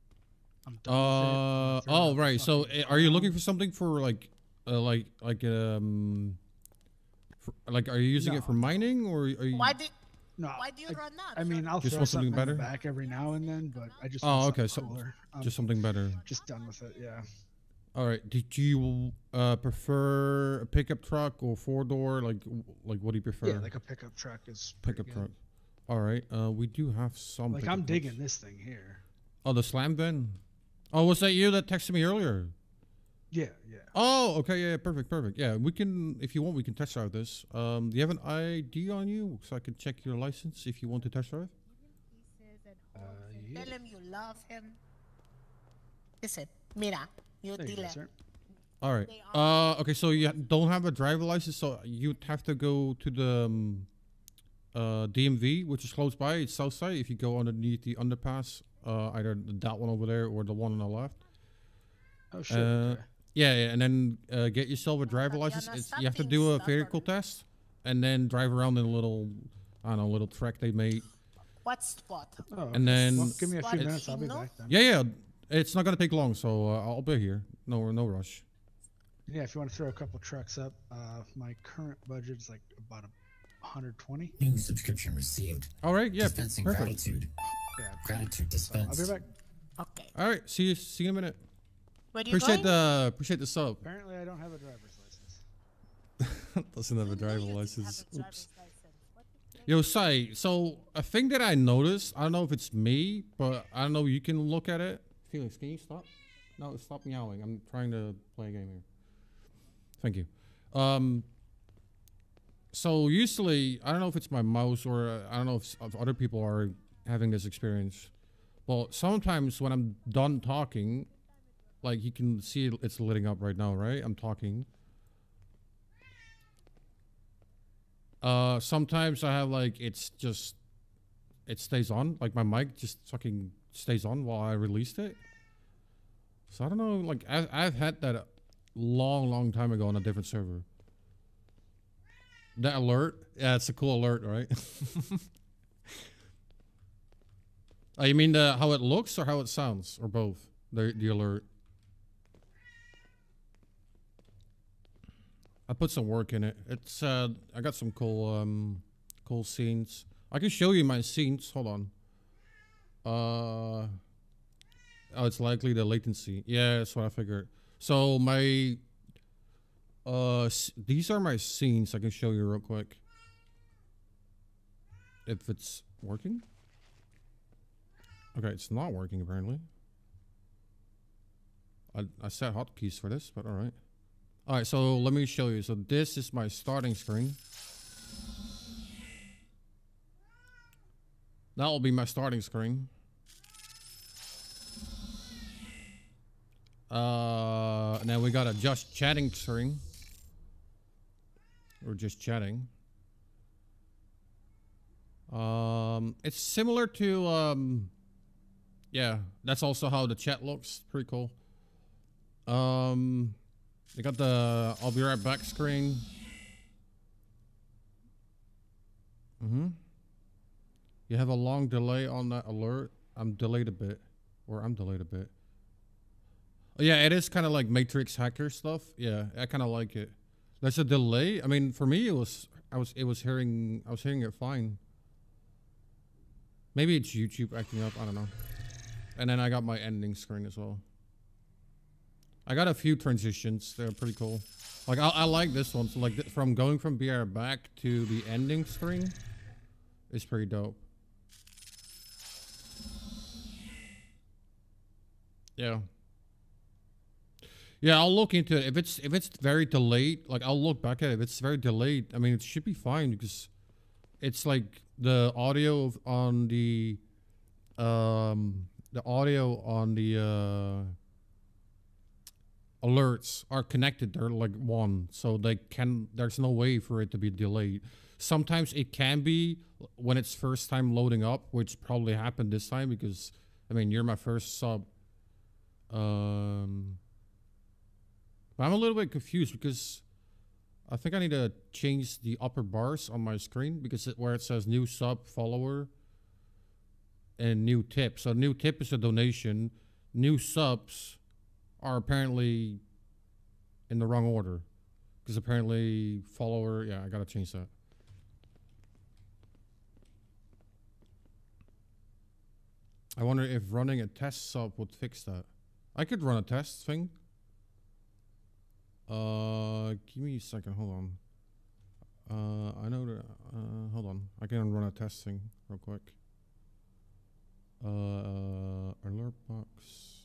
I'm done Uh, with it. I'm oh, throwing it right. So fucking uh, are you looking ground. for something for like, uh, like, like, um, for, like, are you using it for No. mining or are you? Why did No, Why do you I, run that? I mean, I'll Just throw want something something in the better? back every now and then, but I just Oh, want okay, something so- cooler. I'm Just something better. just done with it. Yeah. All right. Did you uh prefer a pickup truck or four door? Like, w- like what do you prefer? Yeah, like a pickup truck is pretty pickup good. truck. All right. Uh, we do have some. Like pickup I'm trucks. digging this thing here. Oh, the slam bin. Oh, was that you that texted me earlier? Yeah, yeah. Oh, okay, yeah, yeah, perfect, perfect. Yeah, we can, if you want, we can test drive this. Um, do you have an I D on you so I can check your license if you want to test drive? Uh, yeah. Tell him you love him. Listen, mira, you There you go, dile. sir. All right. They Uh, okay, so you don't have a driver license, so you'd have to go to the um, uh, D M V, which is close by. It's south side. If you go underneath the underpass, uh, either that one over there or the one on the left. Oh shit. Uh, okay. Yeah, yeah, and then uh, get yourself a driver Tatiana, license. It's, stop you have to being do a stubborn. vehicle test, and then drive around in a little, I don't know, little track they made. What's what? Oh, okay. and then- well, give me a few It's- minutes. I'll be no? back then. Yeah, yeah, it's not gonna take long, so uh, I'll be here. No, no rush. Yeah, if you want to throw a couple trucks up, uh, my current budget is like about a one hundred twenty. New subscription received. All right, yeah, Dispensing perfect. gratitude. Yeah. Gratitude So I'll be dispensed. back. Okay. All right, see you, see you in a minute. Where are you Appreciate going? the, appreciate the sub. Apparently, I don't have a driver's license. Doesn't have a You know driver you didn't have license. a Oops. driver's license. What the fuck? Yo, Sai, so a thing that I noticed, I don't know if it's me, but I don't know, you can look at it. Felix, can you stop? No, stop meowing. I'm trying to play a game here. Thank you. Um, so usually, I don't know if it's my mouse or uh, I don't know if, if other people are having this experience. Well, sometimes when I'm done talking, like you can see it, it's lighting up right now, right? I'm talking. Uh, sometimes I have like, it's just, it stays on. Like my mic just fucking stays on while I released it. So I don't know, like I've, I've had that a long, long time ago on a different server. That alert? Yeah, it's a cool alert, right? Oh, you mean the, how it looks or how it sounds? Or both? The, the alert. I put some work in it. It's, uh, I got some cool, um, cool scenes. I can show you my scenes. Hold on. Uh, oh, it's likely the latency. Yeah, that's what I figured. So my, uh, s- these are my scenes. I can show you real quick. If it's working. Okay, it's not working apparently. I, I set hotkeys for this, but all right. All right, so let me show you. So this is my starting screen. That will be my starting screen. Uh, and then we got a just chatting screen. We're just chatting. Um, it's similar to um, yeah. That's also how the chat looks. Pretty cool. Um, you got the I'll be right back screen. Mm-hmm. You have a long delay on that alert. I'm delayed a bit, or I'm delayed a bit. Oh, yeah, it is kind of like Matrix hacker stuff. Yeah, I kind of like it. There's a delay. I mean, for me, it was I was it was hearing I was hearing it fine. Maybe it's YouTube acting up. I don't know. And then I got my ending screen as well. I got a few transitions. They're pretty cool. Like I, I like this one. So like th from going from B R back to the ending string is pretty dope. Yeah. Yeah, I'll look into it. If it's if it's very delayed, like I'll look back at it. If it's very delayed, I mean it should be fine because it's like the audio of, on the um the audio on the uh alerts are connected. They're like one, so they can there's no way for it to be delayed. Sometimes it can be when it's first time loading up, which probably happened this time because I mean you're my first sub. Um but I'm a little bit confused because I think I need to change the upper bars on my screen because it, where it says new sub follower and new tip. So new tip is a donation. New subs are apparently in the wrong order because apparently follower, yeah, I gotta change that. I wonder if running a test sub would fix that. I could run a test thing. Uh, give me a second, hold on. Uh, I know that, uh, hold on. I can run a test thing real quick. Uh, alert box.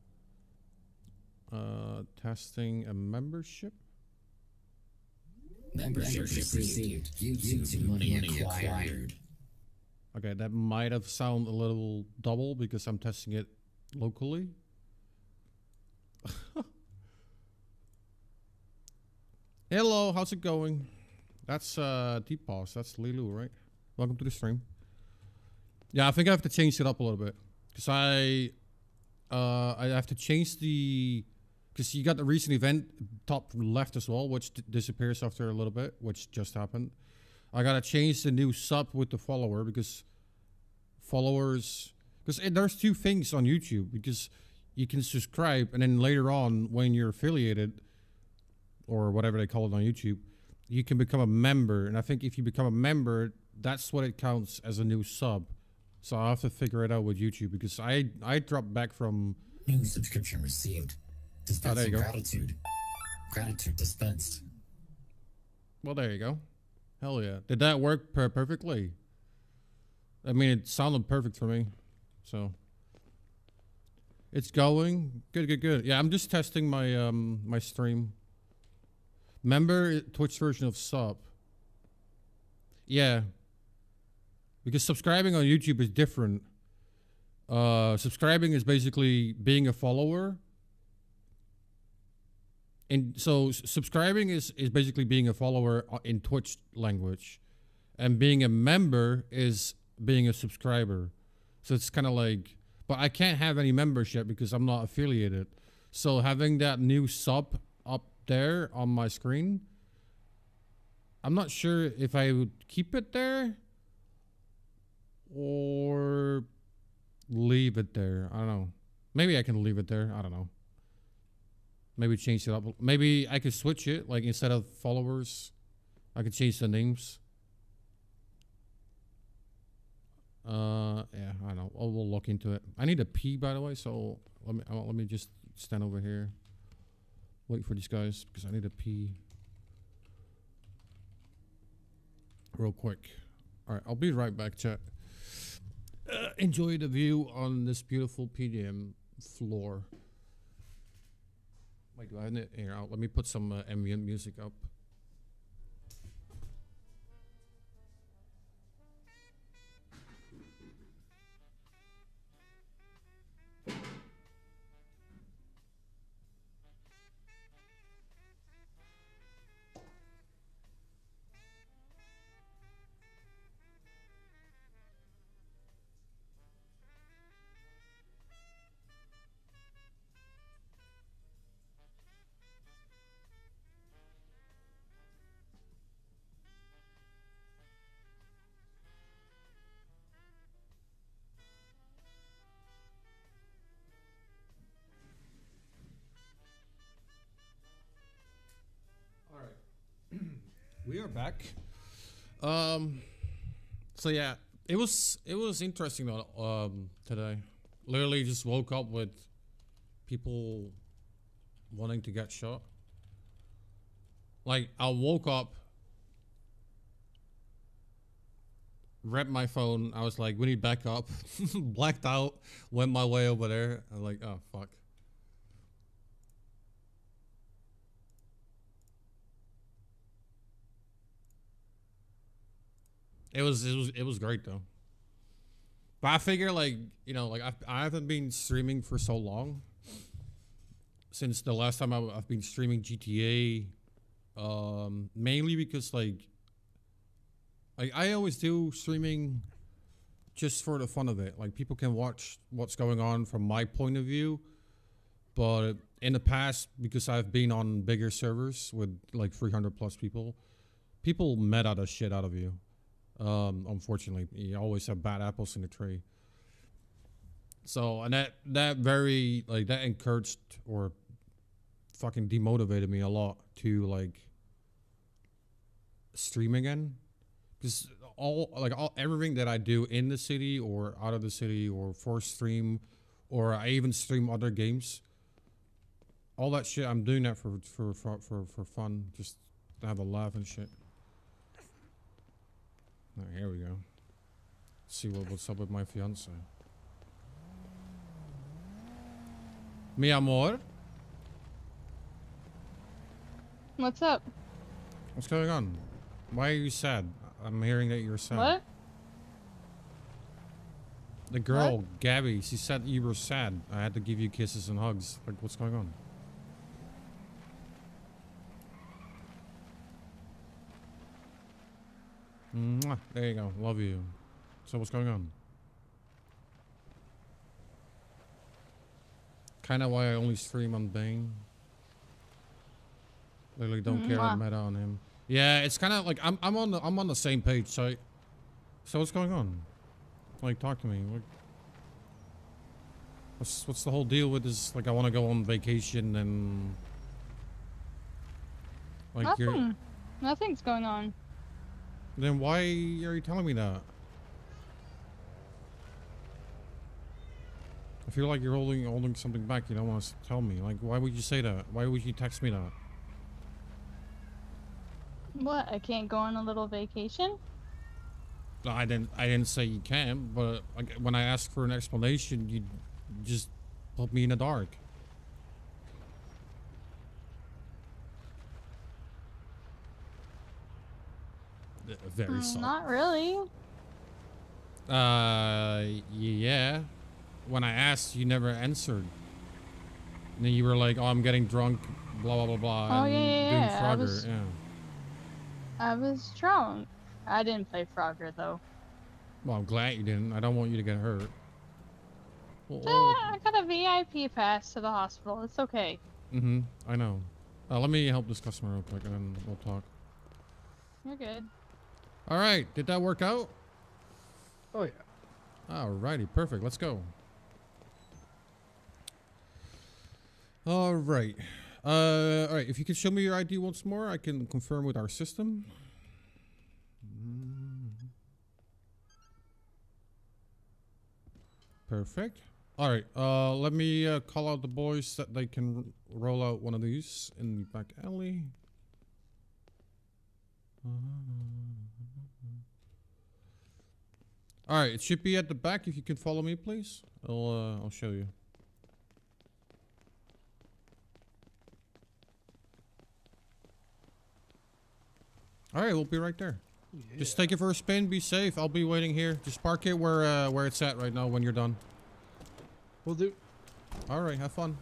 Uh, testing a membership. Membership received. YouTube money acquired. Okay, that might have sounded a little double because I'm testing it locally. Hello, how's it going? That's uh, Deep Pause. That's Lilu, right? Welcome to the stream. Yeah, I think I have to change it up a little bit because I, uh, I have to change the, because you got the recent event top left as well, which d disappears after a little bit, which just happened. I gotta change the new sub with the follower because followers, because there's two things on YouTube because you can subscribe and then later on when you're affiliated or whatever they call it on YouTube, you can become a member. And I think if you become a member, that's what it counts as a new sub. So I'll have to figure it out with YouTube because I I dropped back from New subscription received. Oh, there you Dispensing go. gratitude. Gratitude dispensed. Well, there you go. Hell yeah. Did that work per perfectly? I mean, it sounded perfect for me. So it's going good, good, good. Yeah, I'm just testing my um my stream. Member Twitch version of sub. Yeah. Because subscribing on YouTube is different. Uh, subscribing is basically being a follower. And so subscribing is, is basically being a follower in Twitch language. And being a member is being a subscriber. So it's kind of like, but I can't have any membership because I'm not affiliated. So having that new sub up there on my screen, I'm not sure if I would keep it there or leave it there. I don't know. Maybe I can leave it there. I don't know. Maybe change it up. Maybe I could switch it. Like instead of followers, I could change the names. Uh, yeah, I don't know. Oh, we'll look into it. I need a pee, by the way. So let me uh, let me just stand over here. Wait for these guys because I need a pee. Real quick. All right, I'll be right back, chat. Uh, enjoy the view on this beautiful P D M floor. Wait, do I have it here? Out. Let me put some uh, ambient music up. We are back. Um, so yeah, it was it was interesting though. Um, today, literally just woke up with people wanting to get shot. Like, I woke up, read my phone, I was like, we need backup. Blacked out, went my way over there. I'm like, oh, fuck. It was, it was, it was great though. But I figure, like, you know, like, I've, I haven't been streaming for so long. Since the last time I, I've been streaming G T A. Um, mainly because, like, like, I always do streaming just for the fun of it. Like, people can watch what's going on from my point of view. But in the past, because I've been on bigger servers with, like, three hundred plus people, people meta the shit out of you. Um, unfortunately, you always have bad apples in the tree. So, and that, that very, like, that encouraged or fucking demotivated me a lot to, like, stream again. Because all, like, all, everything that I do in the city or out of the city or for stream, or I even stream other games, all that shit, I'm doing that for, for, for, for, for fun, just to have a laugh and shit. Oh, here we go. See what, what's up with my fiance. Mi amor? What's up? What's going on? Why are you sad? I'm hearing that you're sad. What? The girl, what? Gabby, she said you were sad. I had to give you kisses and hugs. Like, what's going on? Mwah. There you go. Love you. So what's going on? Kind of why I only stream on Bang. Literally don't Mwah. care about meta on him. Yeah, it's kind of like I'm I'm on the I'm on the same page. So, so what's going on? Like, talk to me. Like, what's what's the whole deal with this? Like, I want to go on vacation and like Nothing. You're, Nothing's going on. Then why are you telling me that? I feel like you're holding holding something back. You don't want to tell me. Like, why would you say that? Why would you text me that? What? I can't go on a little vacation? No, I didn't. I didn't say you can. But like, when I asked for an explanation, you just put me in the dark. Very mm, soft. Not really. Uh, yeah. When I asked, you never answered. And then you were like, "Oh, I'm getting drunk." Blah blah blah blah. Oh and yeah, yeah, doing yeah. Frogger. I was, yeah. I was drunk. I didn't play Frogger though. Well, I'm glad you didn't. I don't want you to get hurt. Well, Eh, I got a V I P pass to the hospital. It's okay. Mm-hmm. I know. Uh, let me help this customer real quick, and then we'll talk. You're good. All right. Did that work out? Oh yeah. Alrighty. Perfect. Let's go. All right. Uh, all right. If you could show me your I D once more, I can confirm with our system. Perfect. All right. Uh, let me uh, call out the boys that they can roll out one of these in the back alley. All right. It should be at the back. If you can follow me, please. I'll uh, I'll show you. All right. We'll be right there. Yeah. Just take it for a spin. Be safe. I'll be waiting here. Just park it where uh, where it's at right now when you're done. We'll do. All right. Have fun.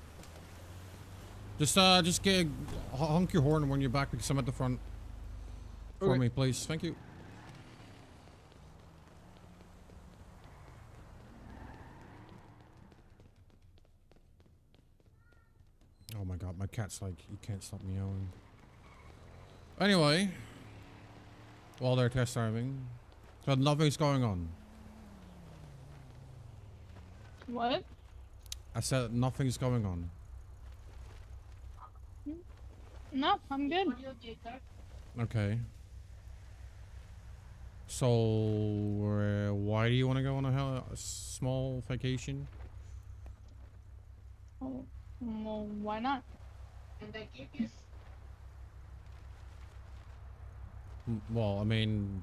Just uh, just get honk your horn when you're back because I'm at the front. For Okay. me, please. Thank you. Oh my god, my cat's like, you can't stop meowing. Anyway. While they're test driving. So nothing's going on. What? I said nothing's going on. No, I'm good. Okay. So, uh, why do you want to go on a, hell, a small vacation? Oh, Well, why not? Mm, Well, I mean,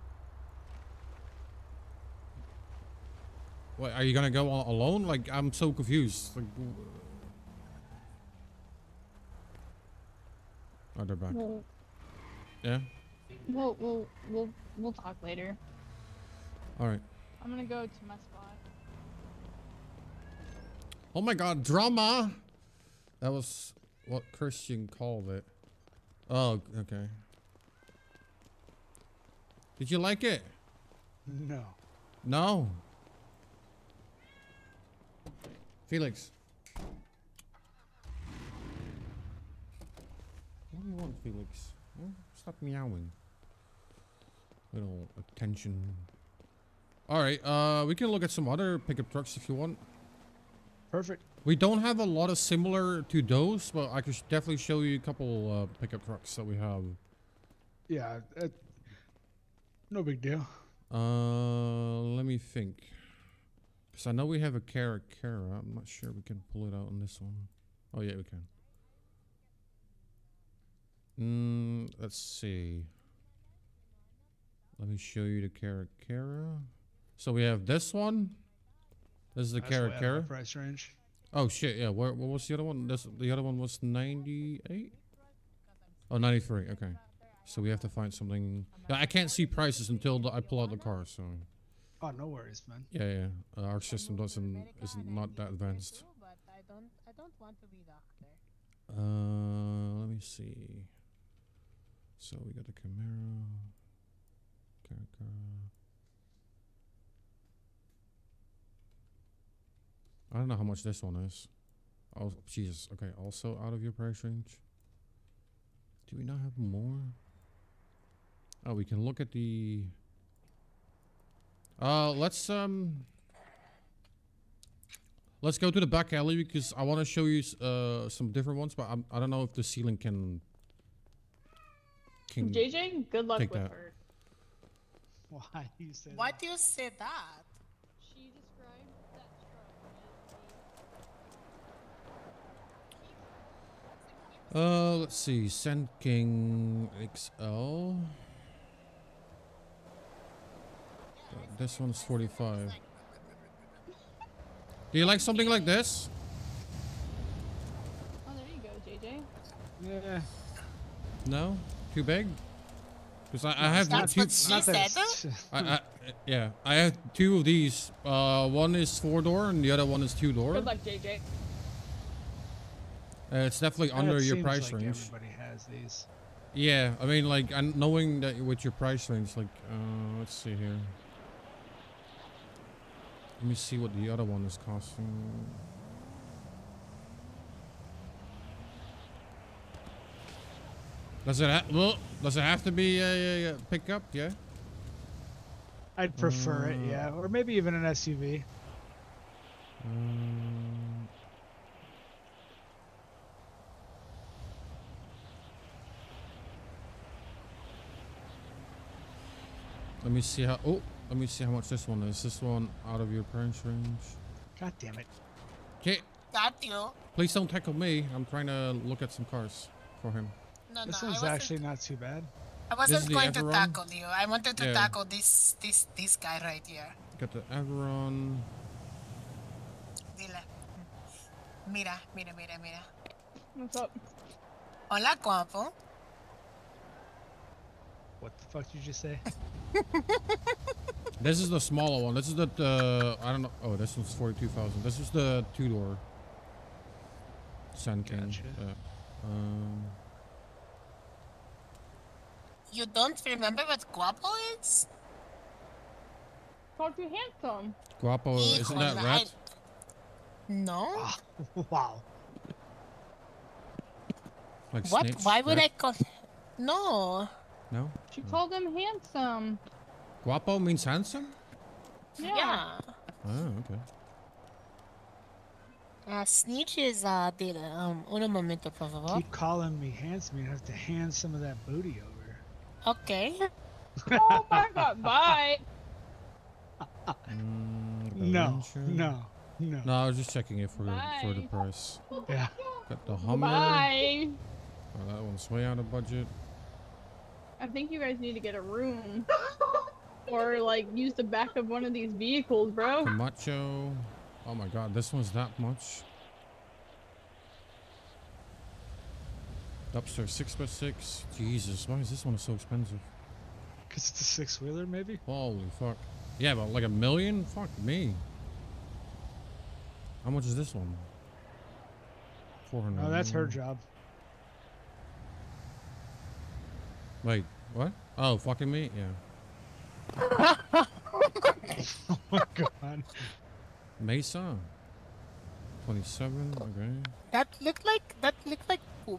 what are you gonna go a- alone? Like, I'm so confused. Like, w- oh, they're back. Well, Yeah. we'll we'll we'll we'll talk later. All right. I'm gonna go to my spot. Oh my God, drama. That was what Christian called it. Oh, okay. Did you like it? No. No. Felix. What do you want, Felix? Huh? Stop meowing. Little attention. Alright, uh, we can look at some other pickup trucks if you want. Perfect. We don't have a lot of similar to those, but I could definitely show you a couple uh, pickup trucks that we have. Yeah. It, no big deal. Uh, let me think. Because I know we have a Cara Cara. I'm not sure we can pull it out on this one. Oh, yeah, we can. Mm, let's see. Let me show you the Cara Cara. So we have this one. This is the That's Cara way out of Cara. my price range. Oh, shit, yeah. Where, what was the other one? This, the other one was ninety-eight? Oh, ninety-three. Okay. So we have to find something. Yeah, I can't see prices until the, I pull out the car, so. Oh, no worries, man. Yeah, yeah. Uh, our system doesn't is not that advanced. But I don't, I don't want to be doctor. Uh, let me see. So we got the Camaro. Cara. I don't know how much this one is. Oh, Jesus. Okay, also out of your price range. Do we not have more? Oh, we can look at the. Uh, let's um. Let's go to the back alley because I want to show you uh some different ones, but I'm, I don't know if the ceiling can. Can J J, good luck take with that. her. Why do you say Why that? do you say that? She described that truck Uh, let's see. Sand King X L. Uh, this one's forty-five. Do you like something like this? Oh, there you go, J J. Yeah. No? Too big? Because I, I have That's two. what she Not that said. it's- I, I, yeah, I have two of these. Uh, one is four door and the other one is two door. Good luck, J J. Uh, it's definitely That under your seems price like range. Everybody has these. Yeah, I mean, like, and knowing that with your price range, like, uh, let's see here. Let me see what the other one is costing. Does it ha well, does it have to be a, a, a pickup? Yeah. I'd prefer it, yeah, or maybe even an S U V. Um, let me see how. Oh, let me see how much this one is. This one out of your price range. God damn it. Okay, Got you. please don't tackle me. I'm trying to look at some cars for him. No, no, This I one's wasn't, actually not too bad. I This is wasn't the going to Everon? tackle you. I wanted to Yeah. tackle this, this, this guy right here. Got the Everon. Dile. Mira, mira, mira, mira. What's up? Hola, guapo. What the fuck did you just say? This is the smaller one. This is the, uh, I don't know. Oh, this one's forty-two thousand. This is the two-door. Sand King. Gotcha. Yeah. Um, You don't remember what guapo is? Talk to handsome. Guapo, isn't that Híjole, rat? I- No. Wow. Like What? snitch, Why would I rat? call? No. No? She called him handsome. Guapo means handsome? Yeah. Yeah. Oh, okay. Uh, snitch is, uh, dile. Um, un momento, por favor. Keep calling me handsome. You have to hand some of that booty over. Okay. Oh my god, bye. Mm, the No, Ranger. no, no. No, I was just checking it for the, for the Bye. price. Yeah. Got the Hummer. Bye. Oh, that one's way out of budget. I think you guys need to get a room. Or like use the back of one of these vehicles, bro. Camacho. Oh my god, this one's that much. Dumpster six by six. Jesus, why is this one so expensive? Cause it's a six wheeler, maybe. Holy fuck. Yeah, but like a million? Fuck me. How much is this one? Four hundred. Oh, that's her job. Wait, what? Oh, fucking me? Yeah. Oh my god. Mesa. twenty-seven. Okay. That looked like that looked like poop.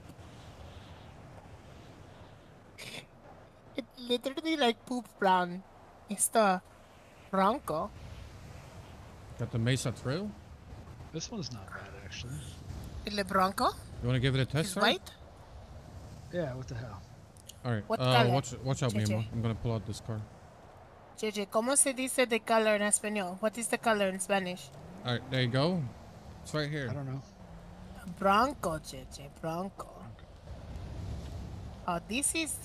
It literally like poop brown. It's the Bronco. Got the Mesa Trail. This one's not bad actually. El Bronco. You want to give it a test? It's sir? white. Yeah, what the hell? All right. What uh, color? watch, watch out, J J. Mimo. I'm gonna pull out this car. J J, ¿cómo se dice the color en español? What is the color in Spanish? All right, there you go. It's right here. I don't know. Bronco, J J, Bronco. Oh, this is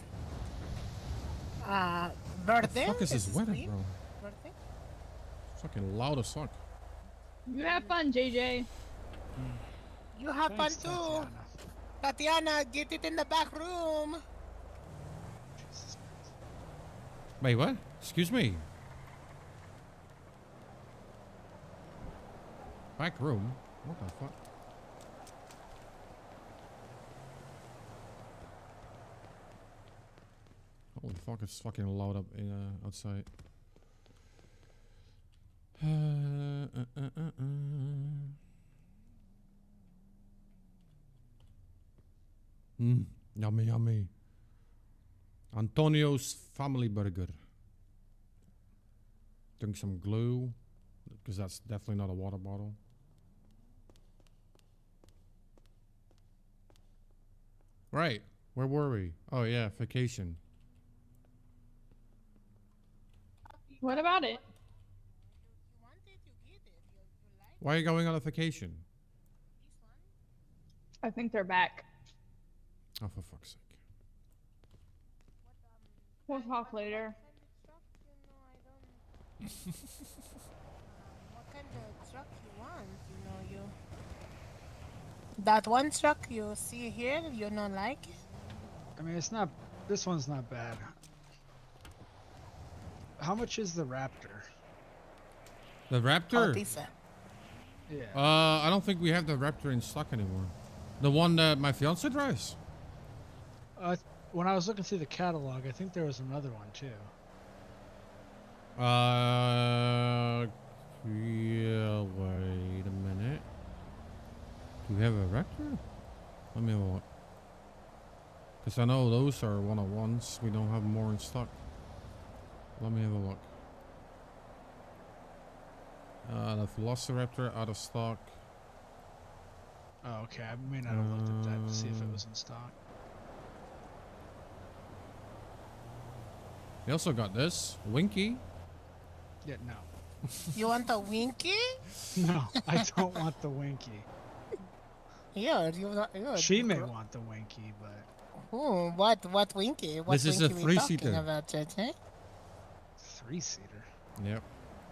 uh verde. What the fuck is this This weather, green? bro? Verde? Fucking loud as fuck. You have fun, J J. You have Thanks, fun too. Tatiana. Tatiana, get it in the back room. Jesus. Wait, what? Excuse me. Back room? What the fuck? Holy fuck, it's fucking loud up in, uh, outside. Uh, uh, uh, uh, uh. Mm, yummy, yummy. Antonio's family burger. Drink some glue, because that's definitely not a water bottle. Right, where were we? Oh yeah, vacation. What about it? Why are you going on a vacation? I think they're back. Oh, for fuck's sake. We'll talk later. What kind of truck you want? You know you. That one truck you see here, you don't like it? I mean, it's not. This one's not bad. How much is the Raptor? The Raptor? Oh, this, uh, Yeah. Uh, I don't think we have the Raptor in stock anymore. The one that my fiance drives? Uh, when I was looking through the catalog, I think there was another one too. Uh, yeah, wait a minute. Do we have a Raptor? Let me have a look. Because I know those are one-on-ones. We don't have more in stock. Let me have a look. Uh, the Velociraptor out of stock. Oh, okay. I may not have looked at that to see if it was in stock. We also got this Winky. Yeah, no. you want a Winky? No, I don't want the Winky. Yeah, you want. Yeah, She may want the Winky, but Oh, what? What Winky? What This is a Winky we talking three-seater. about, J J? three-seater. Yep.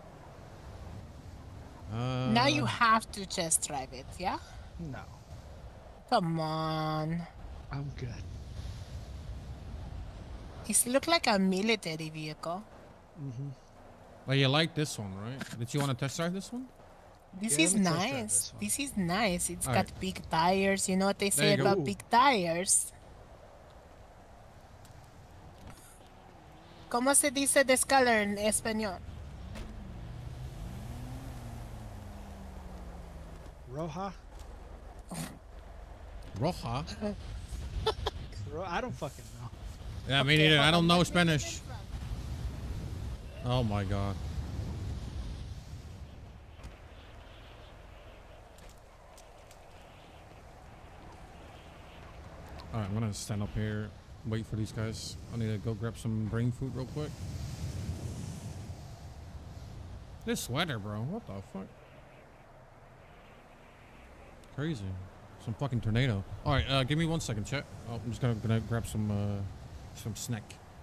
Uh, Now you have to just drive it, yeah? No, Come on. I'm good. It look like a military vehicle. Mm-hmm. Well, you like this one, right? Did you want to test drive this one? This Yeah, is let me test drive nice. this one. This is nice. It's All got right. big tires. You know what they say you go. about Ooh. big tires? ¿Cómo se dice this color en español? Roja? Roja. Ro- I don't fucking know. Yeah, me neither. I don't know Spanish. Oh my god. Alright, I'm gonna stand up here, wait for these guys. I need to go grab some brain food real quick. This sweater, bro. What the fuck? Crazy. Some fucking tornado. All right, uh, give me one second, chat. Oh, I'm just gonna gonna grab some uh, some snack.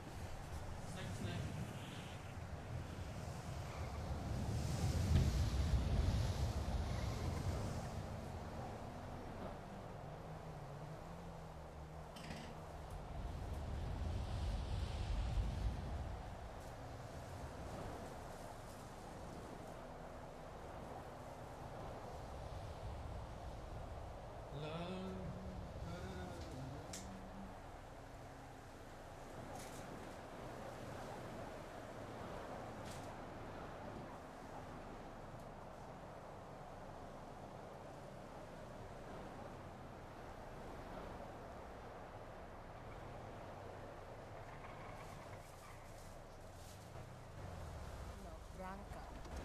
Blanca.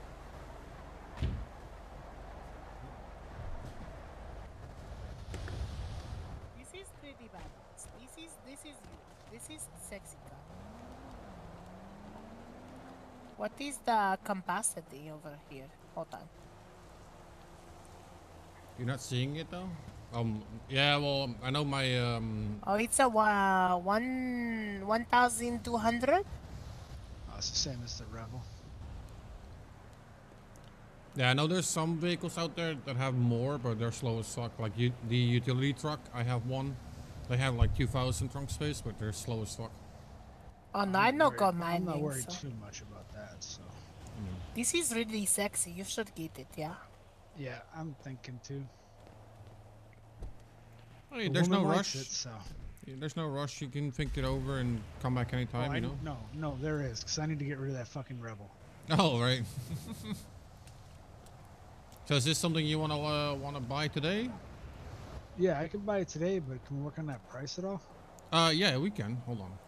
This is pretty badass. This is this is you. This is sexy car. What is the capacity over here? Hold on. You're not seeing it though. Um. Yeah. Well, I know my um. Oh, it's a uh, one one thousand two hundred. Oh, it's the same as the Rebel. Yeah, I know there's some vehicles out there that have more, but they're slow as fuck. Like u the utility truck, I have one. They have like two thousand trunk space, but they're slow as fuck. Oh no, I'm I not know worried- God I'm mining. not worried So. too much about that. So This is really sexy. You should get it, yeah. yeah, I'm thinking too. Hey, The there's no woman likes rush. It, so. Yeah, there's no rush. You can think it over and come back Oh, anytime. I, you know. No, no, there is, because I need to get rid of that fucking Rebel. Oh right. So is this something you wanna uh, wanna buy today? Yeah, I can buy it today, but can we work on that price at all? Uh, yeah, we can. Hold on.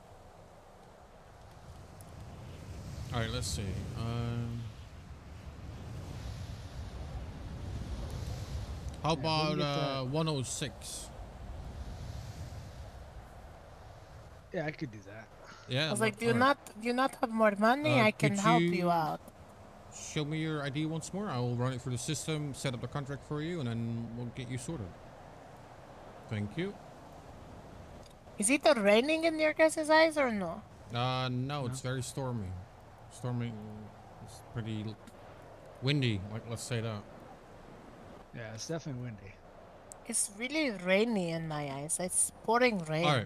All right, let's see. Um, how Yeah, if we about can get uh, that- one oh six? Yeah, I could do that. Yeah. I was but- like, do you all right. not do you not have more money? Uh, I can could help you you- out. Show me your I D once more. I will run it through the system, set up the contract for you, and then we'll get you sorted. Thank you. Is it raining in your guys' eyes or no? Uh, no, it's very stormy. Stormy. It's pretty windy. Like, let's say that. Yeah, it's definitely windy. It's really rainy in my eyes. It's pouring rain. All right.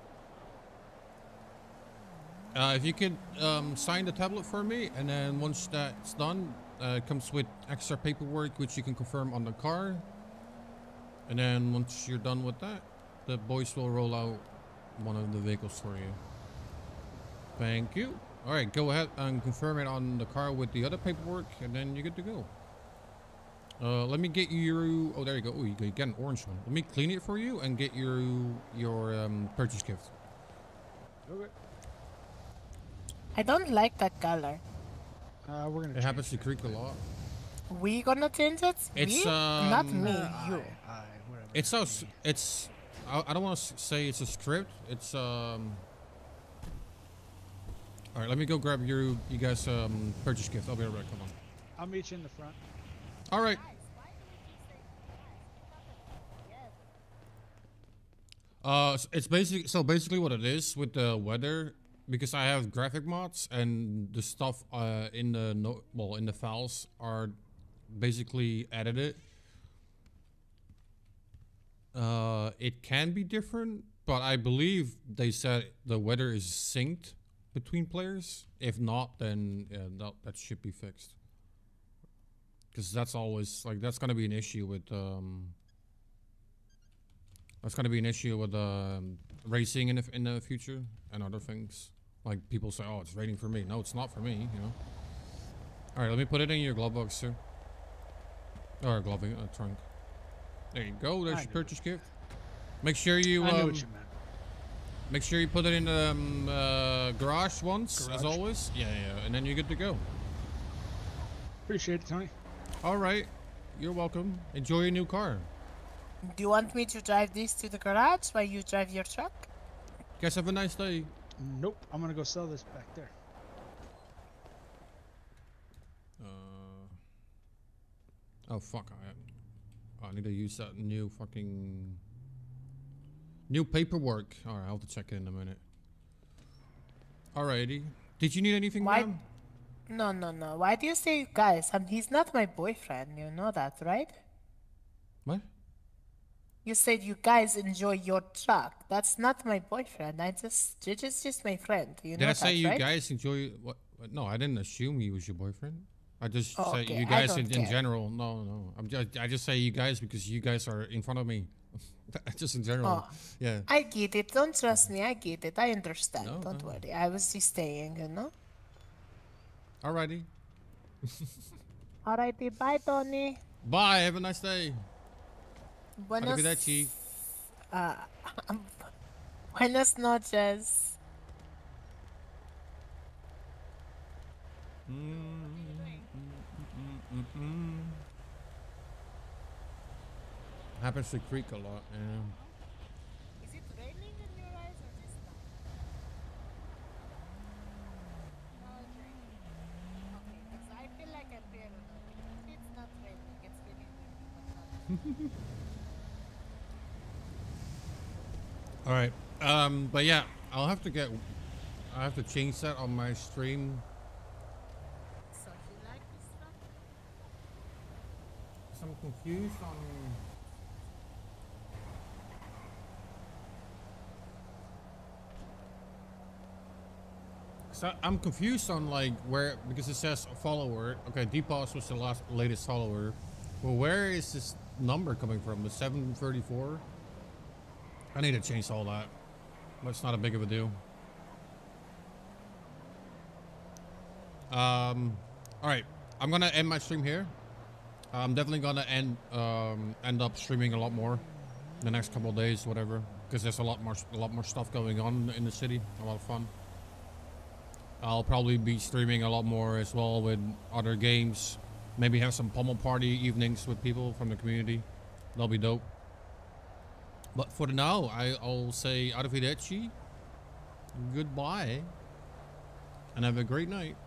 Uh, if you could um, sign the tablet for me, and then once that's done, uh, it comes with extra paperwork which you can confirm on the car. And then once you're done with that, the boys will roll out one of the vehicles for you. Thank you. All right, go ahead and confirm it on the car with the other paperwork, and then you're good to go. Uh, let me get you your. Oh, there you go. Oh, you get an orange one. Let me clean it for you and get your your um, purchase gift. Okay. I don't like that color. Uh, we're gonna. It happens to creak a lot. We gonna change it? It's, we? Not um, me, Uh, you. aye, aye, whatever. It's so. s- It's. I, I don't want to say it's a script. It's um. All right, let me go grab your you guys um purchase gift. I'll be right back. Come on. I'll meet you in the front. All right. Uh, s- it's basic. So basically, what it is with the weather, because I have graphic mods and the stuff uh in the no well in the files are basically edited. Uh, it can be different, but I believe they said the weather is synced between players. If not, then yeah, that that should be fixed. Because that's always like that's gonna be an issue with um. That's gonna be an issue with um, racing in the f- in the future and other things. Like people say, "Oh, it's raining for me." No, it's not for me. You know. All right, let me put it in your glove box, sir. Or glove uh, trunk. There you go. There's I your knew purchase gift. Make sure you I knew um, what you meant. make sure you put it in the um, uh, garage once, as Garage. always. Yeah, yeah, and then you're good to go. Appreciate it, Tony. All right, you're welcome. Enjoy your new car. Do you want me to drive this to the garage while you drive your truck? Guys, have a nice day. Nope, I'm gonna go sell this back there. Uh, oh fuck! I, I need to use that new fucking new paperwork. All right, I'll have to check it in a minute. Alrighty. Did you need anything, Why? ma'am? No, no, no. Why do you say you guys? Um, he's not my boyfriend. You know that, right? What? You said you guys enjoy your truck. That's not my boyfriend. I just, you're just, just my friend. You Did know I say that, you right? guys enjoy what, what? No, I didn't assume he was your boyfriend. I just Oh, say okay, you I guys don't in, in care. general. No, no. I'm just I just say you guys because you guys are in front of me. Just in general. Oh, Yeah. I get it. Don't trust me. I get it. I understand. No, Don't no. worry. I was just saying, you know. Alrighty. Alrighty. Bye, Tony. Bye. Have a nice day. Buenos. Arrivederci. Uh, buenas noches. Mm, mm, mm, mm, mm. Happens to creak a lot. Yeah. Is it raining in your eyes or just not? No, it's raining. Okay, because I feel like I'm paranoid. If it's not raining, it's really raining, but not. All right. Um. But yeah, I'll have to get. I have to change that on my stream. So you like this stuff? I'm confused on. So I'm confused on like where because it says follower. Okay, Depos was the last latest follower. Well, where is this number coming from? The seven thirty-four. I need to change all that, but it's not a big of a deal. Um, all right, I'm gonna end my stream here. I'm definitely gonna end um end up streaming a lot more the next couple of days, whatever, because there's a lot more a lot more stuff going on in the city. A lot of fun. I'll probably be streaming a lot more as well with other games. Maybe have some pummel party evenings with people from the community. That'll be dope. But for now, I, I'll say arrivederci, goodbye, and have a great night.